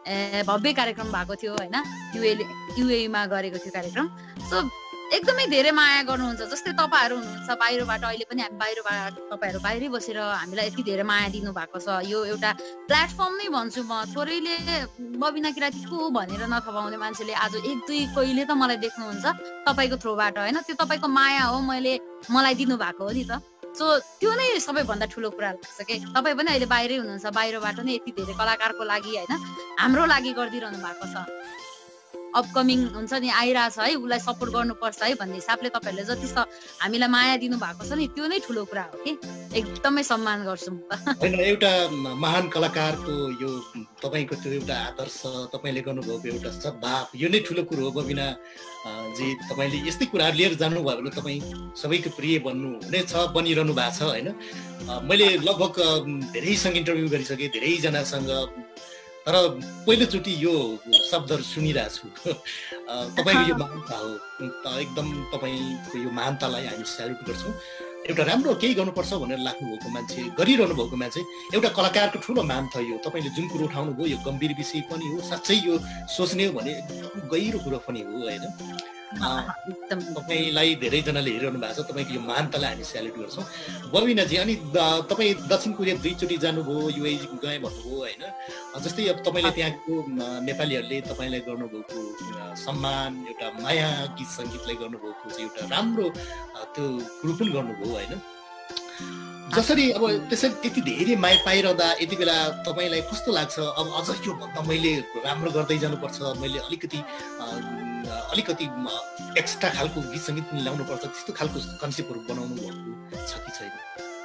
भव्य कार्यक्रम भएको थियो होइन, युए युएमा गरेको थियो कार्यक्रम। सो एकदमै धेरै माया गर्नुहुन्छ। जस्तै तपाईँहरू हुनुहुन्छ बाहिरबाट, अहिले पनि हामी बाहिरबाट तपाईँहरू बाहिरै बसेर हामीलाई यति धेरै माया दिनु भएको छ। यो एउटा प्लेटफर्म नै भन्छु म। थोरैले बबिना किराती को भनेर नथपाउने मान्छेले आज एक दुई कोहीले त मलाई देख्नुहुन्छ तपाईँको थ्रोबाट होइन, त्यो तपाईँको माया हो, मैले मलाई दिनु भएको हो नि त। सो त्यो नै सबैभन्दा ठुलो कुरा लाग्छ कि तपाईँ पनि अहिले बाहिरै हुनुहुन्छ, बाहिरबाट नै यति धेरै कलाकारको लागि होइन हाम्रो लागि गरिदिइरहनु भएको छ। अपकमिङ हुन्छ नि आइरहेछ है उसलाई सपोर्ट गर्नुपर्छ है भन्ने हिसाबले तपाईँहरूले जति छ हामीलाई माया दिनु भएको छ नि त्यो नै ठुलो कुरा हो कि एकदमै सम्मान गर्छु म होइन एउटा महान कलाकारको यो तपाईँको त्यो एउटा आदर्श तपाईँले गर्नुभएको एउटा सद्भाव यो नै ठुलो कुरो हो बबिना जी तपाईँले यस्तै कुराहरू लिएर जानुभयो भने तपाईँ सबैको प्रिय बन्नु हुनेछ बनिरहनु भएको छ होइन मैले लगभग धेरैसँग इन्टरभ्यू गरिसकेँ धेरैजनासँग तर पहिलोचोटि यो शब्दहरू सुनिरहेको छु तपाईँको यो महानता हो एकदम तपाईँको यो महानतालाई हामी स्याल्युट गर्छौँ एउटा राम्रो केही गर्नुपर्छ भनेर लाग्नु भएको मान्छे गरिरहनु भएको मान्छे एउटा कलाकारको ठुलो मान थियो यो तपाईँले जुन कुरो उठाउनु भयो यो गम्भीर विषय पनि हो साँच्चै यो सोच्ने हो भने एकदम गहिरो कुरो पनि हो होइन तपाईँलाई धेरैजनाले हेरिरहनु भएको छ तपाईँको यो महानतालाई हामी स्याल्युट गर्छौँ बबिनाजी अनि तपाईँ दक्षिण कोरिया दुईचोटि जानुभयो युए गए भन्नुभयो होइन जस्तै अब तपाईँले त्यहाँको नेपालीहरूले तपाईँलाई गर्नुभएको सम्मान एउटा माया गीत सङ्गीतलाई गर्नुभएको चाहिँ एउटा राम्रो त्यो कुरो पनि गर्नुभयो होइन जसरी अब त्यसरी त्यति धेरै माया पाइरहँदा यति बेला तपाईँलाई कस्तो लाग्छ अब अझ यो भन्दा मैले राम्रो गर्दै जानुपर्छ मैले अलिकति अलिकति एक्स्ट्रा खालको गीत सङ्गीत पनि ल्याउनु पर्छ त्यस्तो खालको कन्सेप्टहरू बनाउनु भएको छ कि छैन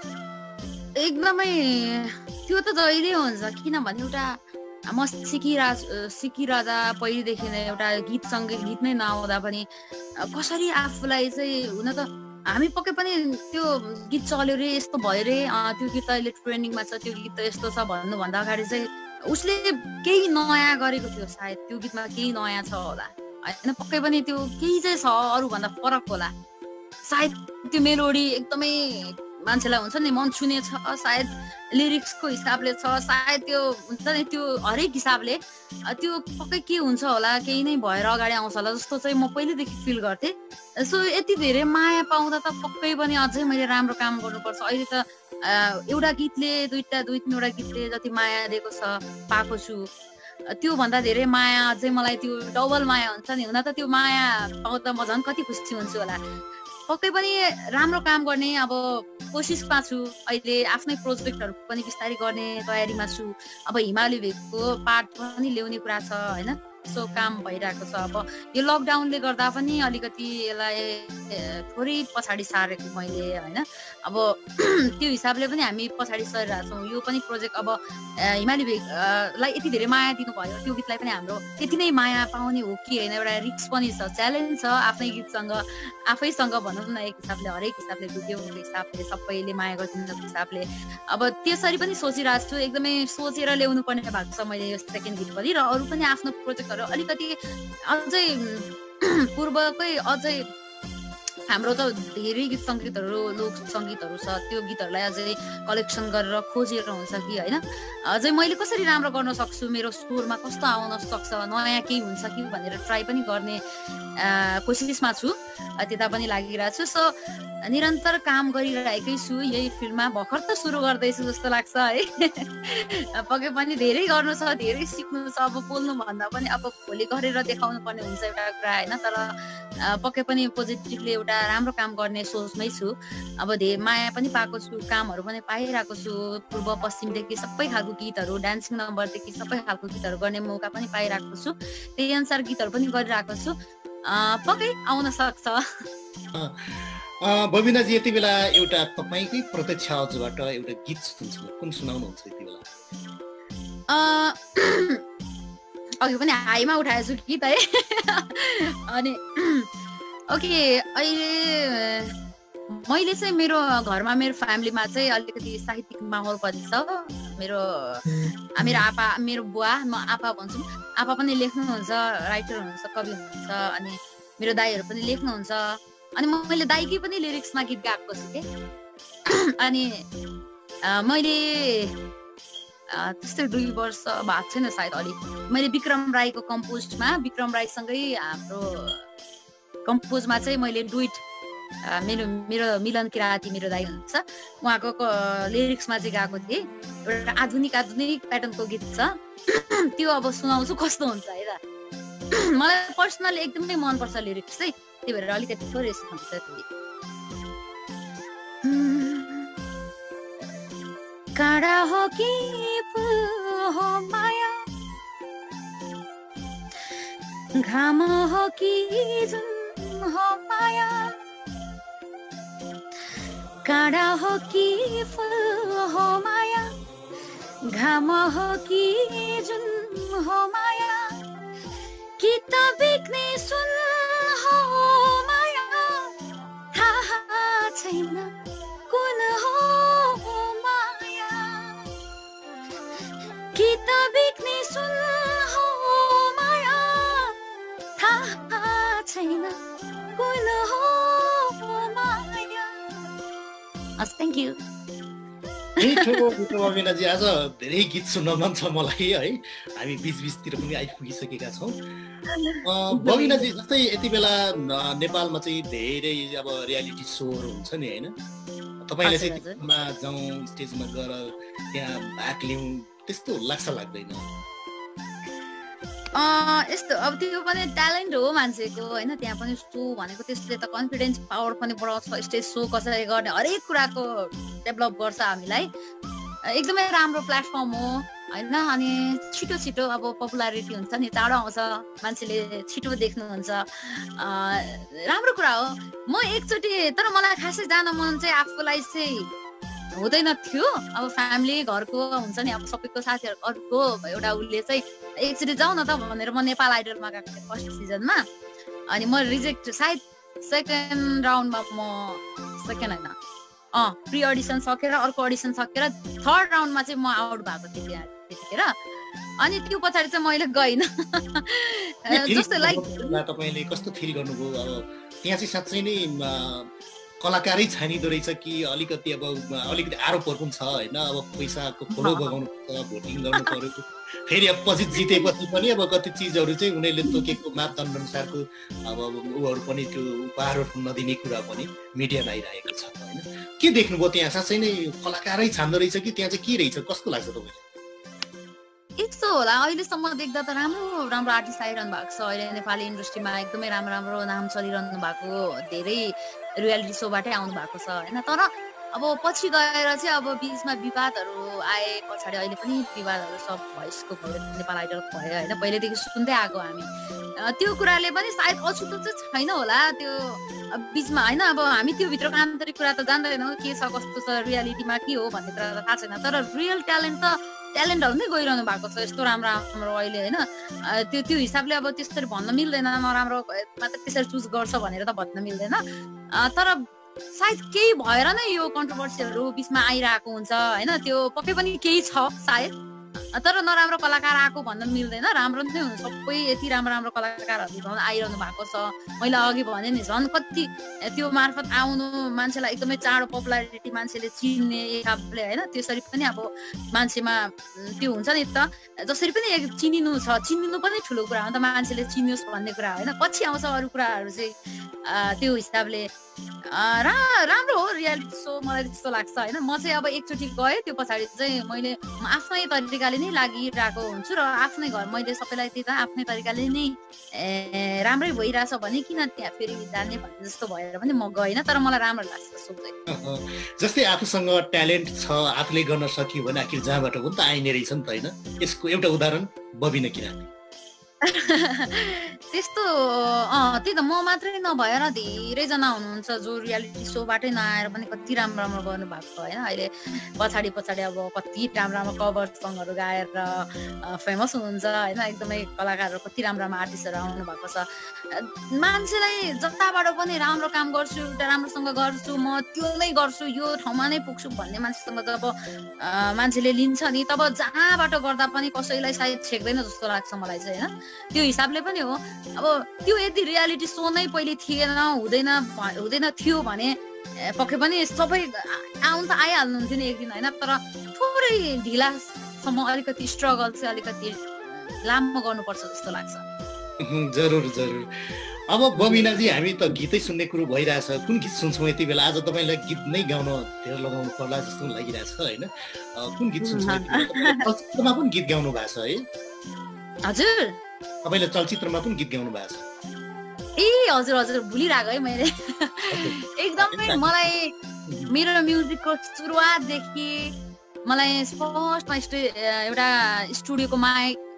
एकदमै त्यो त जहिले हुन्छ किनभने एउटा म सिकिरा सिकिरहँदा पहिलेदेखि नै एउटा गीत सङ्गीत गीत नै नआउँदा पनि कसरी आफूलाई चाहिँ हुन त हामी पक्कै पनि त्यो गीत चल्यो रे यस्तो भयो रे त्यो गीत अहिले ट्रेन्डिङमा छ त्यो गीत त यस्तो छ भन्नुभन्दा अगाडि चाहिँ उसले केही नयाँ गरेको थियो सायद त्यो गीतमा केही नयाँ छ होला होइन पक्कै पनि त्यो केही चाहिँ छ अरूभन्दा फरक होला सायद त्यो मेलोडी एकदमै मान्छेलाई हुन्छ नि मन छुने छ सायद लिरिक्सको हिसाबले छ सायद त्यो हुन्छ नि त्यो हरेक हिसाबले त्यो पक्कै के हुन्छ होला केही नै भएर अगाडि आउँछ होला जस्तो चाहिँ म पहिलेदेखि फिल गर्थेँ सो यति धेरै माया पाउँदा त पक्कै पनि अझै मैले राम्रो काम गर्नुपर्छ अहिले त एउटा गीतले दुईटा दुई तिनवटा गीतले जति माया दिएको छ पाएको छु त्यो भन्दा धेरै माया अझै मलाई त्यो डबल माया हुन्छ नि हुन त त्यो माया पाउँदा म झन् कति खुसी हुन्छु होला पक्कै पनि राम्रो काम गर्ने अब कोसिसमा छु अहिले आफ्नै प्रोजेक्टहरू पनि बिस्तारै गर्ने तयारीमा छु अब हिमाली भेगको पार्ट पनि ल्याउने कुरा छ होइन सो काम भइरहेको छ अब यो लकडाउनले गर्दा पनि अलिकति यसलाई थोरै पछाडि सारेको मैले होइन अब त्यो हिसाबले पनि हामी पछाडि सरिरहेको छौँ यो पनि प्रोजेक्ट अब हिमाली भेगलाई यति धेरै माया दिनुभयो त्यो गीतलाई पनि हाम्रो त्यति नै माया पाउने हो कि होइन एउटा रिक्स पनि छ च्यालेन्ज छ आफ्नै गीतसँग आफैसँग भनौँ न एक हिसाबले हरेक हिसाबले भिडियोको हिसाबले सबैले माया गरिदिनुको हिसाबले अब त्यसरी पनि सोचिरहेको छु एकदमै सोचेर ल्याउनु पर्ने भएको छ मैले यो सेकेन्ड गीत पनि र अरू पनि आफ्नो प्रोजेक्ट अलिकति अझै पूर्वकै अझै हाम्रो त धेरै गीत सङ्गीतहरू लोक सङ्गीतहरू छ त्यो गीतहरूलाई अझै कलेक्सन गरेर खोजेर हुन्छ कि होइन अझै मैले कसरी राम्रो गर्न सक्छु मेरो स्वरमा कस्तो आउन सक्छ नयाँ केही हुन्छ कि भनेर ट्राई पनि गर्ने कोसिसमा छु त्यता पनि लागिरहेको छु सो निरन्तर काम गरिरहेकै छु यही फिल्डमा भर्खर त सुरु गर्दैछु जस्तो लाग्छ है पक्कै पनि धेरै गर्नु छ धेरै सिक्नु छ अब बोल्नु भन्दा पनि अब भोलि गरेर देखाउनु पर्ने हुन्छ एउटा कुरा होइन तर पक्कै पनि पोजिटिभली एउटा राम्रो काम गर्ने सोचमै छु अब धेरै माया पनि पाएको छु कामहरू पनि पाइरहेको छु पूर्व पश्चिमदेखि सबै खालको गीतहरू डान्सिङ नम्बरदेखि सबै खालको गीतहरू गर्ने मौका पनि पाइरहेको छु त्यही अनुसार गीतहरू पनि गरिरहेको छु पक्कै आउन सक्छ बबिनाजी यति बेला एउटा तपाईँकै प्रत्यक्ष आवाजबाट एउटा गीत सुन्छ कुन सुनाउनुहुन्छ यति बेला अघि पनि हाईमा उठाएछु गीत है अनि ओके अहिले मैले चाहिँ मेरो घरमा मेरो फ्यामिलीमा चाहिँ अलिकति साहित्यिक माहौल पनि छ मेरो मेरो आपा मेरो बुवा म आपा भन्छु आपा पनि लेख्नुहुन्छ राइटर हुनुहुन्छ कवि हुनुहुन्छ अनि मेरो दाइहरू पनि लेख्नुहुन्छ अनि मैले दाइकै पनि लिरिक्समा गीत गाएको छु के अनि मैले त्यस्तै दुई वर्ष भएको छैन सायद अलिक मैले विक्रम राईको कम्पोजमा विक्रम राईसँगै हाम्रो कम्पोजमा चाहिँ मैले डुइट मेरो मेरो मिलन किराती मेरो दाइ हुनुहुन्छ उहाँको लिरिक्समा चाहिँ गाएको थिएँ एउटा आधुनिक आधुनिक प्याटर्नको गीत छ त्यो अब सुनाउँछु कस्तो हुन्छ है त मलाई पर्सनली एकदमै मनपर्छ लिरिक्स चाहिँ त्यही भएर अलिकति थोरै सुनाउँछ त्यो काँडा हो कि फुल हो माया घाम हो कि जुन हो माया, काँडा हो कि फुल हो माया, घाम हो कि जुन हो माया, कि त बिग्ने सुन हो माया, थाहा छैन कुन हो माया, कि त बिग्ने सुन हो माया, थाहा छैन कुन हो माया। हस्, थ्याङ्क यू। मिठो मिठो बबिनाजी, आज धेरै गीत सुन्न मन छ मलाई है। हामी बिच बिचतिर पनि आइपुगिसकेका छौँ। बबिनाजी, जस्तै यति बेला नेपालमा चाहिँ धेरै अब रियालिटी सोहरू हुन्छ नि होइन, तपाईँले चाहिँ त्यसमा जाउँ, स्टेजमा गएर त्यहाँ भाग लिउँ, त्यस्तो लाग्छ लाग्दैन? यस्तो अब त्यो पनि ट्यालेन्ट हो मान्छेको होइन, त्यहाँ पनि सो भनेको त्यसले त कन्फिडेन्स पावर पनि बढाउँछ। स्टेज सो कसरी गर्ने हरेक कुराको डेभलप गर्छ हामीलाई। एकदमै राम्रो प्लेटफर्म हो होइन। अनि छिटो छिटो अब पपुलारिटी हुन्छ नि, चाँडो आउँछ, मान्छेले छिटो देख्नुहुन्छ, राम्रो कुरा हो। म एकचोटि, तर मलाई खासै जान मन चाहिँ आफूलाई चाहिँ हुँदैन थियो। अब फ्यामिली घरको हुन्छ नि, अब सबैको साथीहरू अरूको एउटा उसले चाहिँ एकचोटि जाउँ न त भनेर म नेपाल आइडलमा गएको थिएँ फर्स्ट सिजनमा। अनि म रिजेक्ट, सायद सेकेन्ड राउन्डमा, म सेकेन्ड होइन अँ प्री अडिसन सकेर अर्को अडिसन सकेर थर्ड राउन्डमा चाहिँ म आउट भएको थिएँ त्यहाँ त्यतिखेर। अनि त्यो पछाडि चाहिँ मैले गइनँ। जस्तो लाइक तपाईँले कस्तो फिल गर्नुभयो? अब त्यहाँ चाहिँ साँच्चै नै कलाकारै छानिँदो रहेछ कि अलिकति अब अलिकति आरोपहरू पनि छ होइन? अब पैसाको खोलो बगाउनु पर्छ, भोटिङ गर्नु पर्यो, फेरि अब पछि जितेपछि पनि अब कति चिजहरू चाहिँ उनीहरूले तोकेको मापदण्ड अनुसारको अब उहरू पनि त्यो उपहारहरू नदिने कुरा पनि मिडियामा आइरहेको छ होइन? के देख्नुभयो त्यहाँ? साँच्चै नै कलाकारै छान्दो रहेछ कि त्यहाँ चाहिँ के रहेछ? कस्तो लाग्छ तपाईँलाई? यस्तो होला, अहिलेसम्म देख्दा त राम्रो राम्रो आर्टिस्ट आइरहनु भएको छ। अहिले नेपाली इन्डस्ट्रीमा एकदमै राम्रो राम्रो नाम चलिरहनु भएको, धेरै रियालिटी सोबाटै आउनु भएको छ होइन। तर अब पछि गएर चाहिँ अब बिचमा विवादहरू आए पछाडि, अहिले पनि विवादहरू सब भोइसको भयो, नेपाल आइडल भयो होइन, पहिल्यैदेखि सुन्दै आएको हामी। त्यो कुराले पनि सायद अछुतो चाहिँ छैन होला त्यो बिचमा होइन। अब हामी त्यो भित्रको आन्तरिक कुरा त जान्दैनौँ, के छ कस्तो छ रियालिटीमा के हो भन्ने कुरा त थाहा छैन। तर रियल ट्यालेन्ट त ट्यालेन्टहरू नै गइरहनु भएको छ यस्तो राम्रो राम्रो अहिले होइन। त्यो त्यो हिसाबले अब त्यसरी भन्न मिल्दैन, नराम्रो मात्र त्यसरी चुज गर्छ भनेर त भन्न मिल्दैन। तर सायद केही भएर नै यो कन्ट्रोभर्सीहरू बिचमा आइरहेको हुन्छ होइन। त्यो पक्कै पनि केही छ सायद, तर नराम्रो कलाकार आएको भन्न मिल्दैन, राम्रो नै हुन्छ। सबै यति राम्रो राम्रो कलाकारहरू झन् आइरहनु भएको छ। मैले अघि भने नि, झन् कति त्यो मार्फत आउनु मान्छेलाई एकदमै चाँडो पपुलारिटी, मान्छेले चिन्ने हिसाबले होइन। त्यसरी पनि अब मान्छेमा त्यो हुन्छ नि त, जसरी पनि चिनिनु छ, चिनिनु पनि ठुलो कुरा हो नि त, मान्छेले चिनियोस् भन्ने कुरा होइन। पछि आउँछ अरू कुराहरू चाहिँ त्यो हिसाबले रा राम्रो हो रियालिटी सो, मलाई त्यस्तो लाग्छ होइन। म चाहिँ अब एकचोटि गएँ, त्यो पछाडि चाहिँ मैले आफ्नै तरिकाले नै लागिरहेको हुन्छु र आफ्नै घर मैले सबैलाई त्यही त आफ्नै तरिकाले नै राम्रै भइरहेछ भने किन त्यहाँ फेरि जाने भन्ने जस्तो भएर पनि म गइनँ। तर मलाई राम्रो लाग्छ सो चाहिँ। जस्तै आफूसँग ट्यालेन्ट छ, आफूले गर्न सकियो भने आखिर जहाँबाट पनि त आइने रहेछ नि त होइन? यसको एउटा उदाहरण बबिना किरानी। त्यस्तो अँ त्यही त, म मात्रै नभएर धेरैजना हुनुहुन्छ जो रियालिटी सोबाटै नआएर पनि कति राम्रो राम्रो गर्नु भएको होइन। अहिले पछाडि पछाडि अब कति राम्रो राम्रो कभर सङहरू गाएर फेमस हुनुहुन्छ होइन। एकदमै कलाकारहरू कति राम्रो राम्रो आर्टिस्टहरू आउनु भएको छ। मान्छेलाई जताबाट पनि राम्रो काम गर्छु, एउटा राम्रोसँग गर्छु, म त्यो नै गर्छु, यो ठाउँमा नै पुग्छु भन्ने मान्छेसँग जब मान्छेले लिन्छ नि, तब जहाँबाट गर्दा पनि कसैलाई सायद छेक्दैन जस्तो लाग्छ मलाई चाहिँ होइन। त्यो हिसाबले पनि हो। अब त्यो यदि रियालिटी सो नै पहिले थिएन, हुँदैन हुँदैन थियो भने पक्कै पनि सबै आउनु त आइहाल्नुहुन्थ्यो नि एक दिन होइन। तर थोरै ढिलासम्म अलिकति स्ट्रगल चाहिँ अलिकति लामो गर्नुपर्छ जस्तो लाग्छ। जरुर जरुर। अब बबिनाजी, हामी त गीतै सुन्ने कुरो भइरहेछ, कुन गीत सुन्छौँ यति बेला? आज तपाईँलाई गीत नै गाउन धेरै लगाउनु पर्ला जस्तो लागिरहेछ होइन? कुन गीत सुन्छौँ? चलचित्रमा पनि गीत गाउनु भएको छ है? हजुर, तपाईँले चलचित्रमा पनि गीत गाउनु भएको छ? ए हजुर हजुर, भुलिरहेको है मैले। एकदमै मलाई मेरो म्युजिकको सुरुवातदेखि मलाई फर्स्टमा एउटा स्टुडियोको माइक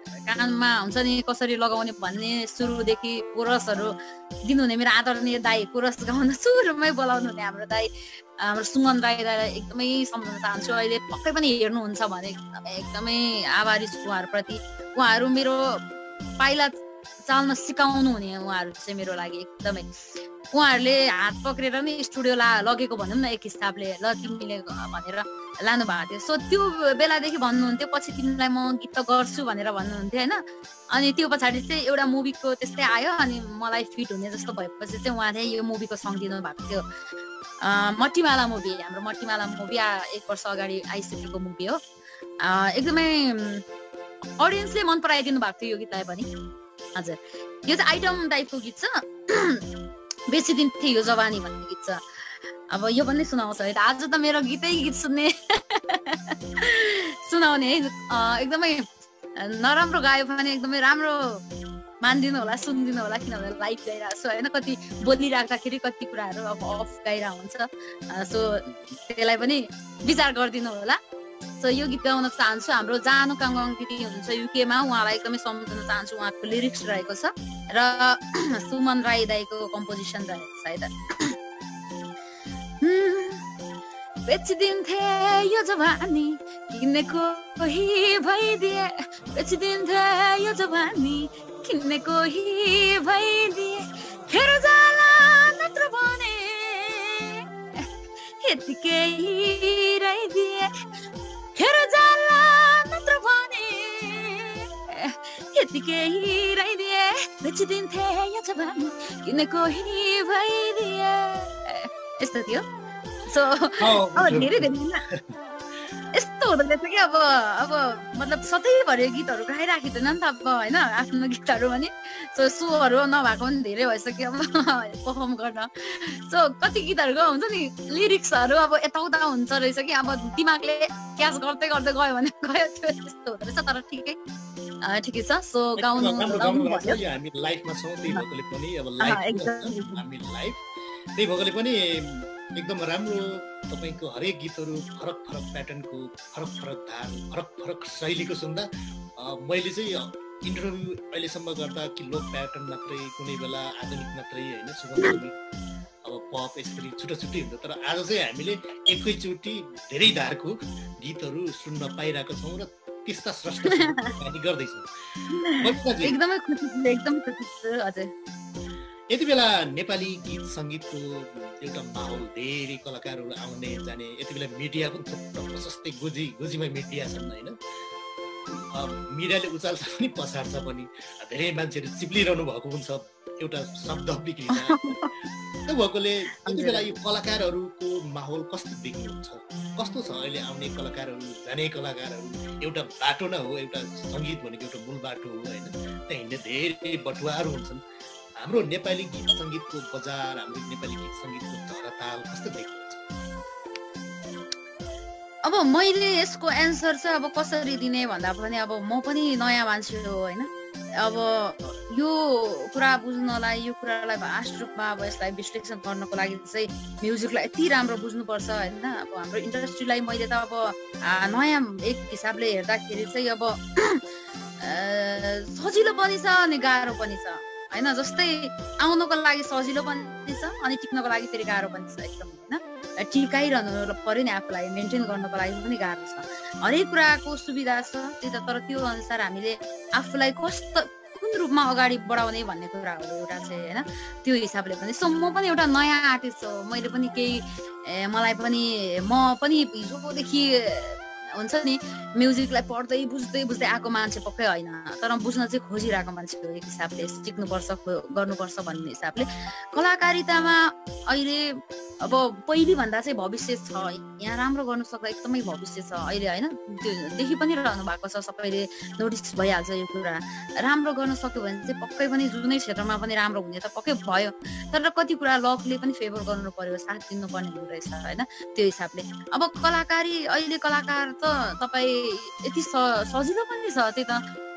कानमा हुन्छ नि कसरी लगाउने भन्ने सुरुदेखि कोरसहरू दिनुहुने मेरो आदरणीय दाई कोरस गाउन सुरुमै बोलाउनु हुने हाम्रो दाई हाम्रो सुमन राई दाईलाई एकदमै सम्झाउन चाहन्छु। अहिले पक्कै पनि हेर्नुहुन्छ भने एकदमै एकदमै आभारी छु उहाँहरूप्रति। उहाँहरू मेरो पाइला चाल्न सिकाउनु हुने उहाँहरू चाहिँ मेरो लागि एकदमै। उहाँहरूले हात पक्रेर नै स्टुडियो ला लगेको भनौँ न एक हिसाबले, ल तिमीले भनेर लानु भएको थियो। सो त्यो बेलादेखि भन्नुहुन्थ्यो पछि तिमीलाई म गीत त गर्छु भनेर भन्नुहुन्थ्यो होइन। अनि त्यो पछाडि चाहिँ एउटा मुभीको त्यस्तै आयो अनि मलाई फिट हुने जस्तो भएपछि चाहिँ उहाँले यो मुभीको सङ्ग दिनु भएको थियो। मट्टीमाला मुभी, हाम्रो मट्टीमाला मुभी एक वर्ष अगाडि आइसकेको मुभी हो। एकदमै अडियन्सले मन पराइदिनु भएको थियो यो गीतलाई पनि। हजुर, यो चाहिँ आइटम टाइपको गीत छ, बेसी दिन थिए यो जवानी भन्ने गीत छ। अब यो पनि सुनाउँछ है, आज त मेरो गीतै गीत सुन्ने सुनाउने है। एकदमै नराम्रो गायो भने एकदमै राम्रो मानिदिनु होला, सुनिदिनु होला, किनभने लाइभ गाइरहेको छु होइन। कति बोलिराख्दाखेरि कति कुराहरू अब अफ गाइरहेको हुन्छ, सो त्यसलाई पनि विचार गरिदिनु होला। सो यो गीत गाउन चाहन्छु। हाम्रो जानु काङगाङ दिदी हुनुहुन्छ युकेमा, उहाँलाई एकदमै सम्झाउन चाहन्छु। उहाँको लिरिक्स रहेको छ र सुमन राई दाईको कम्पोजिसन रहेको छ है त। बेचिदिन्थे यो जवानी किन्ने कोही भइदिए, बेचिदिन्थे यो जवानी किन्ने कोही भइदिए, फेर जाला नत्र भने यतिकै हिँडाइदिए, फेर जाला नत्र भने यतिकै हिँडाइदिए, बेचिदिन्थे यो जवानी किन्ने कोही भइदिए। यस्तो थियो। सो अब धेरै धेरै यस्तो हुँदो रहेछ कि अब अब मतलब सधैँभरि गीतहरू गाइराखिँदैन नि त अब होइन, आफ्नो गीतहरू पनि। सो सोहरू नभएको पनि धेरै भइसक्यो अब पर्फर्म गर्न। सो कति गीतहरूको हुन्छ नि लिरिक्सहरू अब यताउता हुन्छ रहेछ कि अब दिमागले क्याच गर्दै गर्दै गयो भने गयो, त्यो त्यस्तो हुँदो रहेछ। तर ठिकै ठिकै छ। सो गाउनु हामी लाइफमा छौँ, त्यही भएकोले पनि अब लाइफ हामी लाइफ त्यही भएकोले पनि एकदम राम्रो। तपाईँको हरेक गीतहरू फरक फरक प्याटर्नको, फरक फरक धार, फरक फरक शैलीको सुन्दा मैले चाहिँ इन्टरभ्यू अहिलेसम्म गर्दा कि लो प्याटर्न मात्रै, कुनै बेला आधुनिक मात्रै होइन, सुगम अब पप यसरी छुट्टा छुट्टै हुन्छ। तर आज चाहिँ हामीले एकैचोटि धेरै धारको गीतहरू सुन्न पाइरहेको छौँ र त्यस्ता स्रष्टा गर्दैछौँ। एकदमै खुसी छु, एकदमै खुसी छु। हजुर, यति बेला नेपाली गीत सङ्गीतको एउटा माहौल, धेरै कलाकारहरू आउने जाने, यति बेला मिडिया पनि थुप्रो प्रशस्तै गोजी गोजीमा मिडिया छन् होइन। मिडियाले उचाल्छ पनि पछाड्छ पनि, धेरै मान्छेहरू चिप्लिरहनु भएको हुन्छ एउटा शब्द बिग्रिन्छ। त्यो भएकोले यति बेला यो कलाकारहरूको माहौल कस्तो देख्नुहुन्छ? कस्तो छ अहिले आउने कलाकारहरू, जाने कलाकारहरू? एउटा बाटो नै हो, एउटा सङ्गीत भनेको एउटा मूल बाटो हो होइन। त्यहाँ हिँड्ने धेरै बटुवाहरू हुन्छन्। हाम्रो नेपाली गीत सङ्गीतको बजार, हाम्रो नेपाली गीत सङ्गीतको धराताल कस्तो देख्नुहुन्छ? अब मैले यसको एन्सर चाहिँ अब कसरी दिने भन्दा पनि अब म पनि नयाँ मान्छे हो होइन। अब यो कुरा बुझ्नलाई, यो कुरालाई भास्ट रूपमा अब यसलाई विश्लेषण गर्नको लागि चाहिँ म्युजिकलाई यति राम्रो बुझ्नुपर्छ होइन। अब हाम्रो इन्डस्ट्रीलाई मैले त अब नयाँ एक हिसाबले हेर्दाखेरि चाहिँ अब सजिलो पनि छ अनि गाह्रो पनि छ होइन। जस्तै आउनको लागि सजिलो पनि छ अनि टिक्नको लागि फेरि गाह्रो पनि छ एकदम होइन। टिकाइरहनु पर्यो नि, आफूलाई मेन्टेन गर्नको लागि पनि गाह्रो छ। हरेक कुराको सुविधा छ त्यही त, तर त्यो अनुसार हामीले आफूलाई कस्तो कुन रूपमा अगाडि बढाउने भन्ने कुरा हो एउटा चाहिँ होइन। त्यो हिसाबले पनि सो म पनि एउटा नयाँ आर्टिस्ट हो। मैले पनि केही मलाई पनि म पनि हिजोदेखि हुन्छ नि म्युजिकलाई पढ्दै बुझ्दै बुझ्दै आएको मान्छे पक्कै होइन, तर बुझ्न चाहिँ खोजिरहेको मान्छे हो एक हिसाबले। सिक्नुपर्छ, गर्नुपर्छ भन्ने हिसाबले कलाकारितामा अहिले अब पहिले भन्दा चाहिँ भविष्य छ। यहाँ राम्रो गर्नु सक्दा एकदमै भविष्य छ अहिले होइन। त्यो देखि पनि रहनु भएको छ, सबैले नोटिस भइहाल्छ यो कुरा। राम्रो गर्न सक्यो भने चाहिँ पक्कै पनि जुनै क्षेत्रमा पनि राम्रो हुने त पक्कै भयो, तर कति कुरा लकले पनि फेभर गर्नु पर्यो, साथ दिनुपर्ने हुँदो रहेछ होइन। त्यो हिसाबले अब कलाकारी अहिले कलाकार त तपाईँ यति सजिलो पनि छ, त्यही त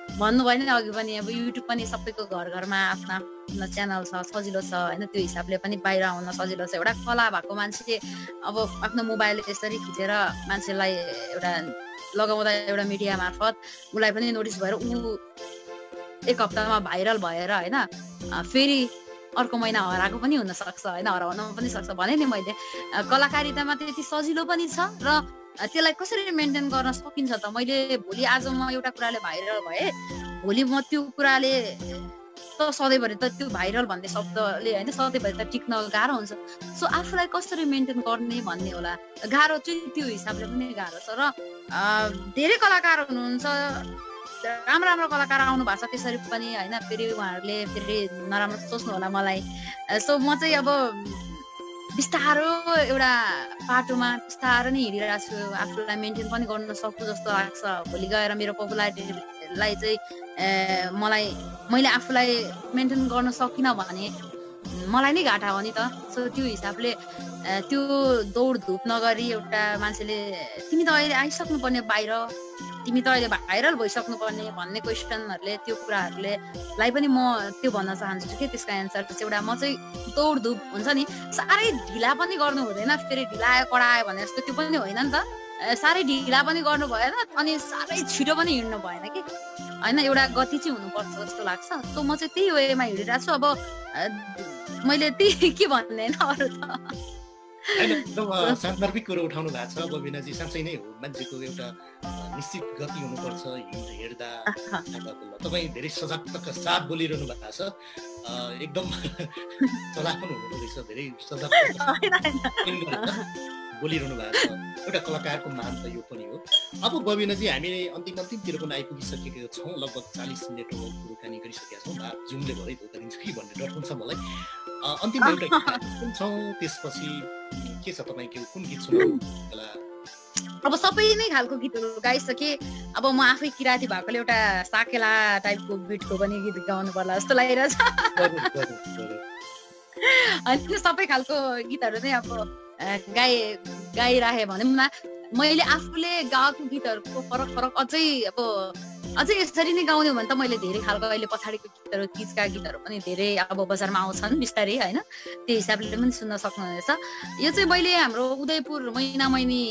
भन्नुभयो नि अघि पनि अब युट्युब पनि सबैको घर घरमा आफ्नो आफ्नो च्यानल छ, सजिलो छ होइन, त्यो हिसाबले पनि बाहिर आउन सजिलो छ। एउटा कला भएको मान्छे अब आफ्नो मोबाइल यसरी खिचेर मान्छेलाई एउटा लगाउँदा एउटा मिडिया मार्फत उसलाई पनि नोटिस भएर ऊ एक हप्तामा भाइरल भएर होइन फेरि अर्को महिना हराएको पनि हुनसक्छ होइन, हराउन पनि सक्छ। भने नि मैले कलाकारितामा त्यति सजिलो पनि छ र त्यसलाई कसरी मेन्टेन गर्न सकिन्छ त। मैले भोलि आज म एउटा कुराले भाइरल भए, भोलि म त्यो कुराले त सधैँभरि त त्यो भाइरल भन्ने शब्दले होइन सधैँभरि त टिक्न गाह्रो हुन्छ। सो आफूलाई कसरी मेन्टेन गर्ने भन्ने होला, गाह्रो चाहिँ त्यो हिसाबले पनि गाह्रो छ। र धेरै कलाकार हुनुहुन्छ, राम्रो राम्रो कलाकार आउनु भएको छ त्यसरी पनि होइन, फेरि उहाँहरूले फेरि नराम्रो सोच्नु होला मलाई। सो म चाहिँ अब बिस्तारो एउटा बाटोमा बिस्तारो नै हिँडिरहेको छु, आफूलाई मेन्टेन पनि गर्न सक्छु जस्तो लाग्छ। भोलि गएर मेरो पपुलारिटीलाई चाहिँ मलाई मैले आफूलाई मेन्टेन गर्न सकिनँ भने मलाई नै घाटा हो नि त। सो त्यो हिसाबले त्यो दौडधुप नगरी एउटा मान्छेले तिमी त अहिले आइसक्नु पर्ने बाहिर, तिमी त अहिले भाइरल भइसक्नु पर्ने भन्ने क्वेसनहरूले त्यो कुराहरूले लाई पनि म त्यो भन्न चाहन्छु कि त्यसको एन्सर चाहिँ एउटा म चाहिँ दौडधुप हुन्छ नि साह्रै ढिला पनि गर्नु हुँदैन, फेरि ढिलायो कडायो भने जस्तो त्यो पनि होइन नि त। साह्रै ढिला पनि गर्नु भएन अनि साह्रै छिटो पनि हिँड्नु भएन कि होइन, एउटा गति चाहिँ हुनुपर्छ जस्तो लाग्छ। सो म चाहिँ त्यही वेमा हिँडिरहेको छु। अब मैले त्यही के भन्ने होइन अरू त होइन, एकदम सान्दर्भिक कुरो उठाउनु भएको छ बबिनाजी। साँच्चै नै हो, मान्छेको एउटा निश्चित गति हुनुपर्छ हिँड्दा। तपाईँ धेरै सजगताका साथ बोलिरहनु भएको छ, एकदम चलाक पनि हुनु रहेछ, धेरै सजग बोलिरहनु भएको छ। एउटा कलाकारको मान त यो पनि हो। अब बबिनाजी हामी अन्तिम अन्तिमतिर पनि आइपुगिसकेका छौँ, लगभग चालिस मिनट कुराकानी गरिसकेका छौँ। बा जुमले भरै धोका दिन्छ कि भन्ने डर पनि छ मलाई। अन्तिम एउटा गीत छौँ, त्यसपछि के छ तपाईँको कुन गीत सुनाउनु? अब सबै नै खालको गीतहरू गाइसके, अब म आफै किराती भएकोले एउटा साकेला टाइपको बिटको पनि गीत गाउनु पर्ला जस्तो लागिरहेछ। अनि त्यो सबै खालको गीतहरू नै अब गाए गाइराखेँ भनौँ न। मैले आफूले गाएको गीतहरूको फरक फरक अझै अब अझै यसरी नै गाउने हो भने त मैले धेरै खालको अहिले पछाडिको गीतहरू गीतका गीतहरू पनि धेरै अब बजारमा आउँछन् बिस्तारै होइन, त्यो हिसाबले पनि सुन्न सक्नुहुनेछ। यो चाहिँ मैले हाम्रो उदयपुर मैना मैनी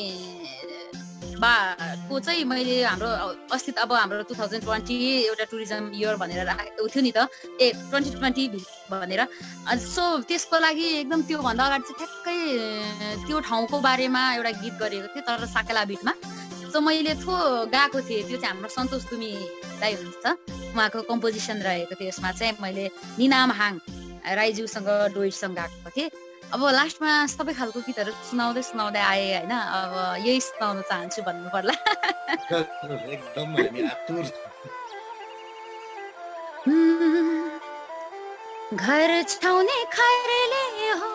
बाको चाहिँ मैले हाम्रो अस्ति अब हाम्रो टु थाउजन्ड ट्वेन्टी एउटा टुरिज्म इयर भनेर राखेको थियो नि त, ए ट्वेन्टी ट्वेन्टी भनेर। सो त्यसको लागि एकदम त्योभन्दा अगाडि चाहिँ ठ्याक्कै त्यो ठाउँको बारेमा एउटा गीत गरेको थिएँ तर साकेला बिटमा। सो मैले थो गाएको थिएँ, त्यो चाहिँ हाम्रो सन्तोष तुमी दाइ हुनुहुन्छ, उहाँको कम्पोजिसन रहेको थियो। यसमा चाहिँ मैले निनाम हाङ राईज्यूसँग डोइटसँग गाएको थिएँ। अब लास्टमा सबै खालको गीतहरू सुनाउँदै सुनाउँदै आए होइन, अब यही सुनाउन चाहन्छु भन्नु पर्ला। एकदम हामी आतुर घर छाउने खरले हो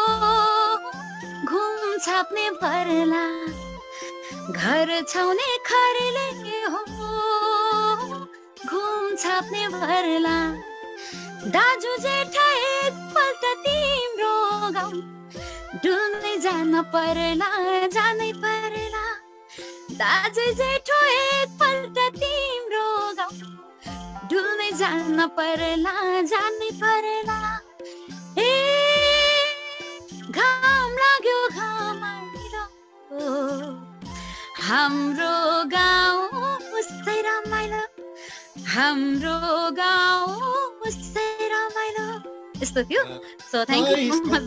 घुम छाप्ने भरला, घर छाउने खरले हो घुम छाप्ने भरला, दाजु जेठा एकपल्ट तिम्रो गाउँ डुल्नै जान पर्ला जानै पर्ला, दाजु जेठो एकपल्ट तिम्रो गाउँ डुल्नै जान पर्ला जानै पर्ला। ए घाम लाग्यो घामाइलो हाम्रो गाउँ उस्तै रमाइलो, हाम्रो गाउँ उस्तै रमाइलो, यस्तो थियो। So thank you so much.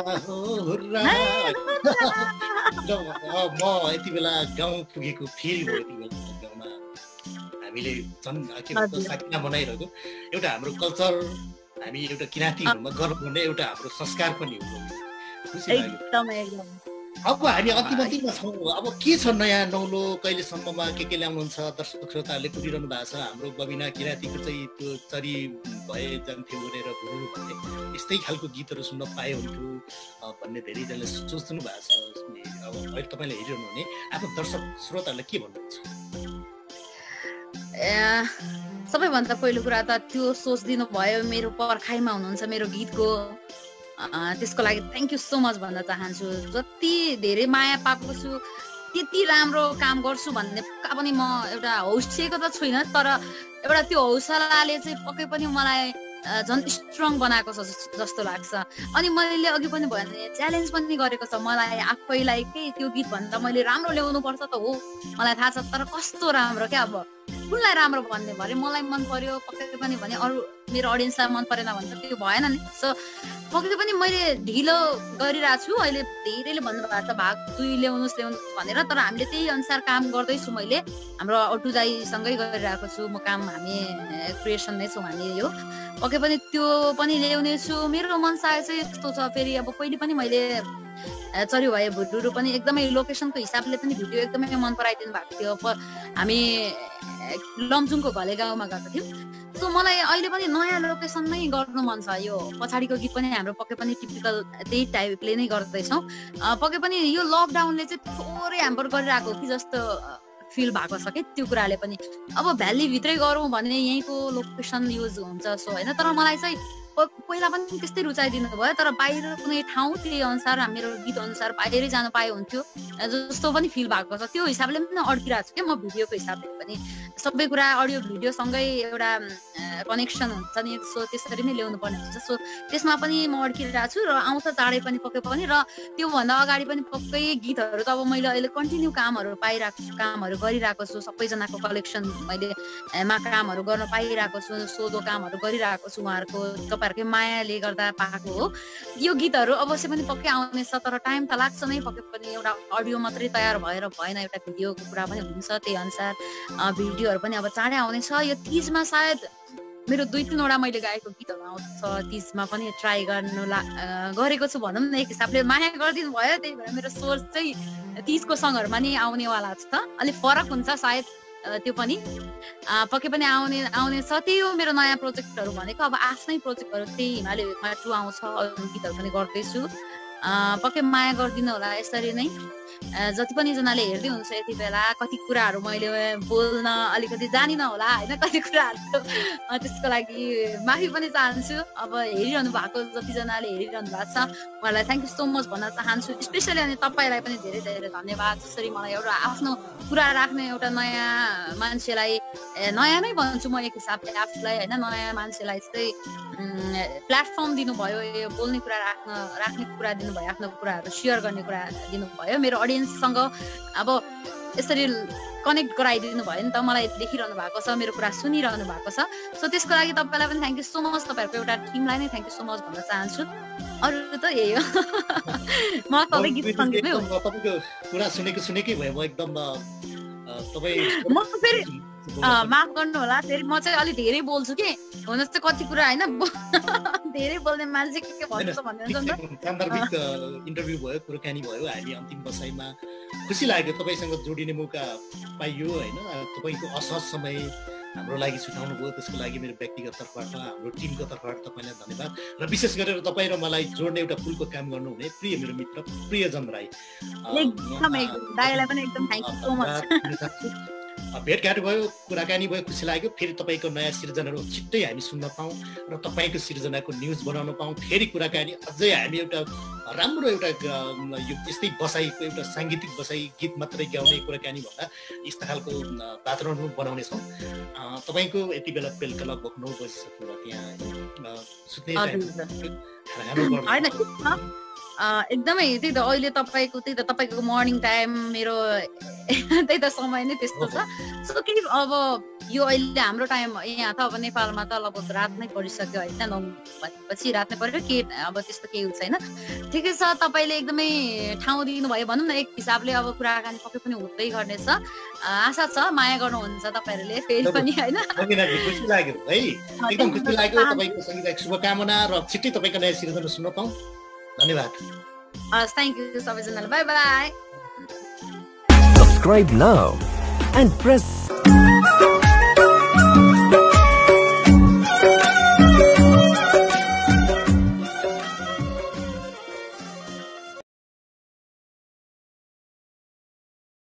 म यति बेला गाउँ पुगेको फिल भयो, यति बेला गाउँमा हामीले झन् के भन्छ साकिना बनाइरहेको एउटा हाम्रो कल्चर, हामी एउटा किराँतीहरूमा गर्व गर्ने एउटा हाम्रो संस्कार पनि हो। खुसी लाग्यो। अब हामी अन्तिम अन्तिममा छौँ। अब के छ नयाँ नौलो, कहिलेसम्ममा के के ल्याउनुहुन्छ? दर्शक श्रोताहरूले कुदिरहनु भएको छ हाम्रो बबिना किराँतीको चाहिँ त्यो चरी भए जान्थ्यो भनेर भुरु भन्ने यस्तै खालको गीतहरू सुन्न पाए हुन्थ्यो भन्ने धेरैजनाले सोच्नु भएको छ। अब अहिले तपाईँले हेरिरहनु भने आफ्नो दर्शक श्रोताहरूलाई के भन्नुहुन्छ? सबैभन्दा पहिलो कुरा त त्यो सोचिदिनु भयो, मेरो पर्खाइमा हुनुहुन्छ मेरो गीतको, त्यसको लागि थ्याङ्क यू सो मच भन्न चाहन्छु। जति धेरै माया पाएको छु त्यति राम्रो काम गर्छु भन्ने पक्का पनि म एउटा हौसिएको त छुइनँ, तर एउटा त्यो हौसलाले चाहिँ पक्कै पनि मलाई झन् स्ट्रङ बनाएको छ जस्तो लाग्छ। अनि मैले अघि पनि भने च्यालेन्ज पनि गरेको छ मलाई आफैलाई के त्यो गीत भन्दा मैले राम्रो ल्याउनु पर्छ त हो, मलाई थाहा छ, तर कस्तो राम्रो क्या, अब कुनलाई राम्रो भन्ने भरे मलाई मन पर्यो पक्कै पनि भने अरू मेरो अडियन्सलाई मन परेन भने त त्यो भएन नि। सो पक्कै पनि मैले ढिलो गरिरहेको छु, अहिले धेरैले भन्नुभएको छ भाग दुई ल्याउनुहोस् ल्याउनुहोस् भनेर, तर हामीले त्यही अनुसार काम गर्दैछु। मैले हाम्रो अटु दाइसँगै गरिरहेको छु म काम, हामी क्रिएसन नै छौँ हामी, यो पक्कै पनि त्यो पनि ल्याउने छु। मेरो मनसाय चाहिँ यस्तो छ, फेरि अब पहिले पनि मैले चर्यो भए भुटुरु पनि एकदमै लोकेसनको हिसाबले पनि भिडियो एकदमै मन पराइदिनु भएको थियो। हामी लमजुङको घले गाउँमा गएको थियौँ। सो मलाई अहिले पनि नयाँ लोकेसनमै गर्नु मन छ। यो पछाडिको गीत पनि हाम्रो पक्कै पनि टिपिकल त्यही टाइपले नै गर्दैछौँ। पक्कै पनि यो लकडाउनले चाहिँ थोरै ह्याम्पर गरिरहेको कि जस्तो फिल भएको छ कि त्यो कुराले पनि। अब भ्यालीभित्रै गरौँ भने यहीँको लोकेसन युज हुन्छ सो होइन, तर मलाई चाहिँ पहिला पनि त्यस्तै रुचाइदिनु भयो, तर बाहिर कुनै ठाउँ त्यही अनुसार मेरो गीत अनुसार बाहिरै जानु पाए हुन्थ्यो जस्तो पनि फिल भएको छ। त्यो हिसाबले पनि अड्किरहेको छु क्या म, भिडियोको हिसाबले पनि सबै कुरा अडियो भिडियोसँगै एउटा कनेक्सन हुन्छ नि, सो त्यसरी नै ल्याउनु पर्ने हुन्छ। सो त्यसमा पनि म अड्किरहेको छु र आउँछ चाँडै पनि पक्कै पनि। र त्योभन्दा अगाडि पनि पक्कै गीतहरू त अब मैले अहिले कन्टिन्यू कामहरू पाइरहेको छु, कामहरू गरिरहेको छु, सबैजनाको कलेक्सन मैले मा कामहरू गर्न पाइरहेको छु, सोधो कामहरू गरिरहेको छु, उहाँहरूको तपाईँहरूकै मायाले गर्दा पाएको हो। यो गीतहरू अवश्य पनि पक्कै आउनेछ, तर टाइम त लाग्छ नै, पक्कै पनि एउटा अडियो मात्रै तयार भएर भएन, एउटा भिडियोको कुरा पनि हुन्छ, त्यही अनुसार भिडियोहरू पनि अब चाँडै आउनेछ। यो तिजमा सायद मेरो दुई तिनवटा मैले गाएको गीतहरू आउँछ, तिजमा पनि ट्राई गर्नु ला गरेको छु भनौँ न, एक हिसाबले माया गरिदिनु भयो, त्यही भएर मेरो सोच चाहिँ तिजको सङ्गहरूमा नि आउनेवाला छ। अलिक फरक हुन्छ सायद त्यो पनि, पक्कै पनि आउने आउने छ। त्यही हो मेरो नयाँ प्रोजेक्टहरू भनेको, अब आफ्नै प्रोजेक्टहरू त्यही हिमालय वेगमा टु आउँछ, अरू गीतहरू पनि गर्दैछु। पक्कै माया गरिदिनु होला यसरी नै। जति पनि जनाले हेर्दै हुन्छ यति बेला, कति कुराहरू मैले बोल्न अलिकति जानिनँ होला होइन, कति कुराहरू, त्यसको लागि माफी पनि चाहन्छु। अब हेरिरहनु भएको जतिजनाले हेरिरहनु भएको छ उहाँलाई थ्याङ्क यू सो मच भन्न चाहन्छु, स्पेसली। अनि तपाईँलाई पनि धेरै धेरै धन्यवाद, जसरी मलाई एउटा आफ्नो कुरा राख्ने एउटा नयाँ मान्छेलाई, नयाँ नै भन्छु म एक हिसाबले आफूलाई होइन, नयाँ मान्छेलाई चाहिँ प्लेटफर्म दिनुभयो, यो बोल्ने कुरा राख्न राख्ने कुरा दिनुभयो, आफ्नो कुराहरू सेयर गर्ने कुरा दिनुभयो, मेरो अडियन्ससँग अब यसरी कनेक्ट गराइदिनु भयो नि त, मलाई देखिरहनु भएको छ, मेरो कुरा सुनिरहनु भएको छ। सो त्यसको लागि तपाईँलाई पनि थ्याङ्क यू सो मच, तपाईँहरूको एउटा टिमलाई नै थ्याङ्क यू सो मच भन्न चाहन्छु। अरू त यही हो, म सबै गीत सङ्गीतमै हो। तपाईँको कुरा सुनेको सुनेकै भयो म एकदम। तपाईँ म फेरि माफ गर्नु होला, फेरि म चाहिँ अलिक धेरै बोल्छु कि, हुन चाहिँ कति कुरा होइन धेरै बोल्ने मान्छे के के भन्छ भन्ने सान्दर्भिक इन्टरभ्यू भयो, कुराकानी भयो, हामी अन्तिम बसाइमा खुसी लाग्यो तपाईँसँग जोडिने मौका पाइयो होइन। तपाईँको असहज समय हाम्रो लागि छुटाउनु भयो, त्यसको लागि मेरो व्यक्तिगत तर्फबाट, हाम्रो टिमको तर्फबाट तपाईँलाई धन्यवाद। र विशेष गरेर तपाईँ र मलाई जोड्ने एउटा पुलको काम गर्नुहुने प्रिय मेरो मित्र प्रियजन राई, भेटघाट भयो, कुराकानी भयो, खुसी लाग्यो। फेरि तपाईँको नयाँ सिर्जनाहरू छिट्टै हामी सुन्न पाऊँ र तपाईँको सिर्जनाको न्युज बनाउन पाऊँ, फेरि कुराकानी अझै हामी एउटा राम्रो एउटा यो यस्तै बसाइको एउटा साङ्गीतिक बसाइ, गीत मात्रै गाउने कुराकानी भन्दा यस्ता खालको वातावरण बनाउनेछौँ। तपाईँको यति बेला बेलुका लगभग नौ बजिसक्नु भयो, त्यहाँ सुत्ने एकदमै त्यही त, अहिले तपाईँको त्यही त तपाईँको मर्निङ टाइम, मेरो त्यही त समय नै त्यस्तो छ। सो के अब यो अहिले हाम्रो टाइम यहाँ त अब नेपालमा त लगभग रात नै परिसक्यो होइन, नौ भनेपछि रात नै पऱ्यो, के अब त्यस्तो केही छैन, ठिकै छ। तपाईँले एकदमै ठाउँ दिनुभयो भनौँ न, एक हिसाबले अब कुराकानी पक्कै पनि हुँदै गर्नेछ, आशा छ माया गर्नुहुन्छ तपाईँहरूले फेरि पनि होइन। खुसी लाग्यो है, एकदम खुसी लाग्यो। तपाईँको सङ्गीतलाई शुभकामना र छिट्टै तपाईँको नयाँ सिर्जना सुन्न पाऊँ। धन्यवाद। हस्, थ्याङ्क यू सबैजनालाई, bye bye. Subscribe now and press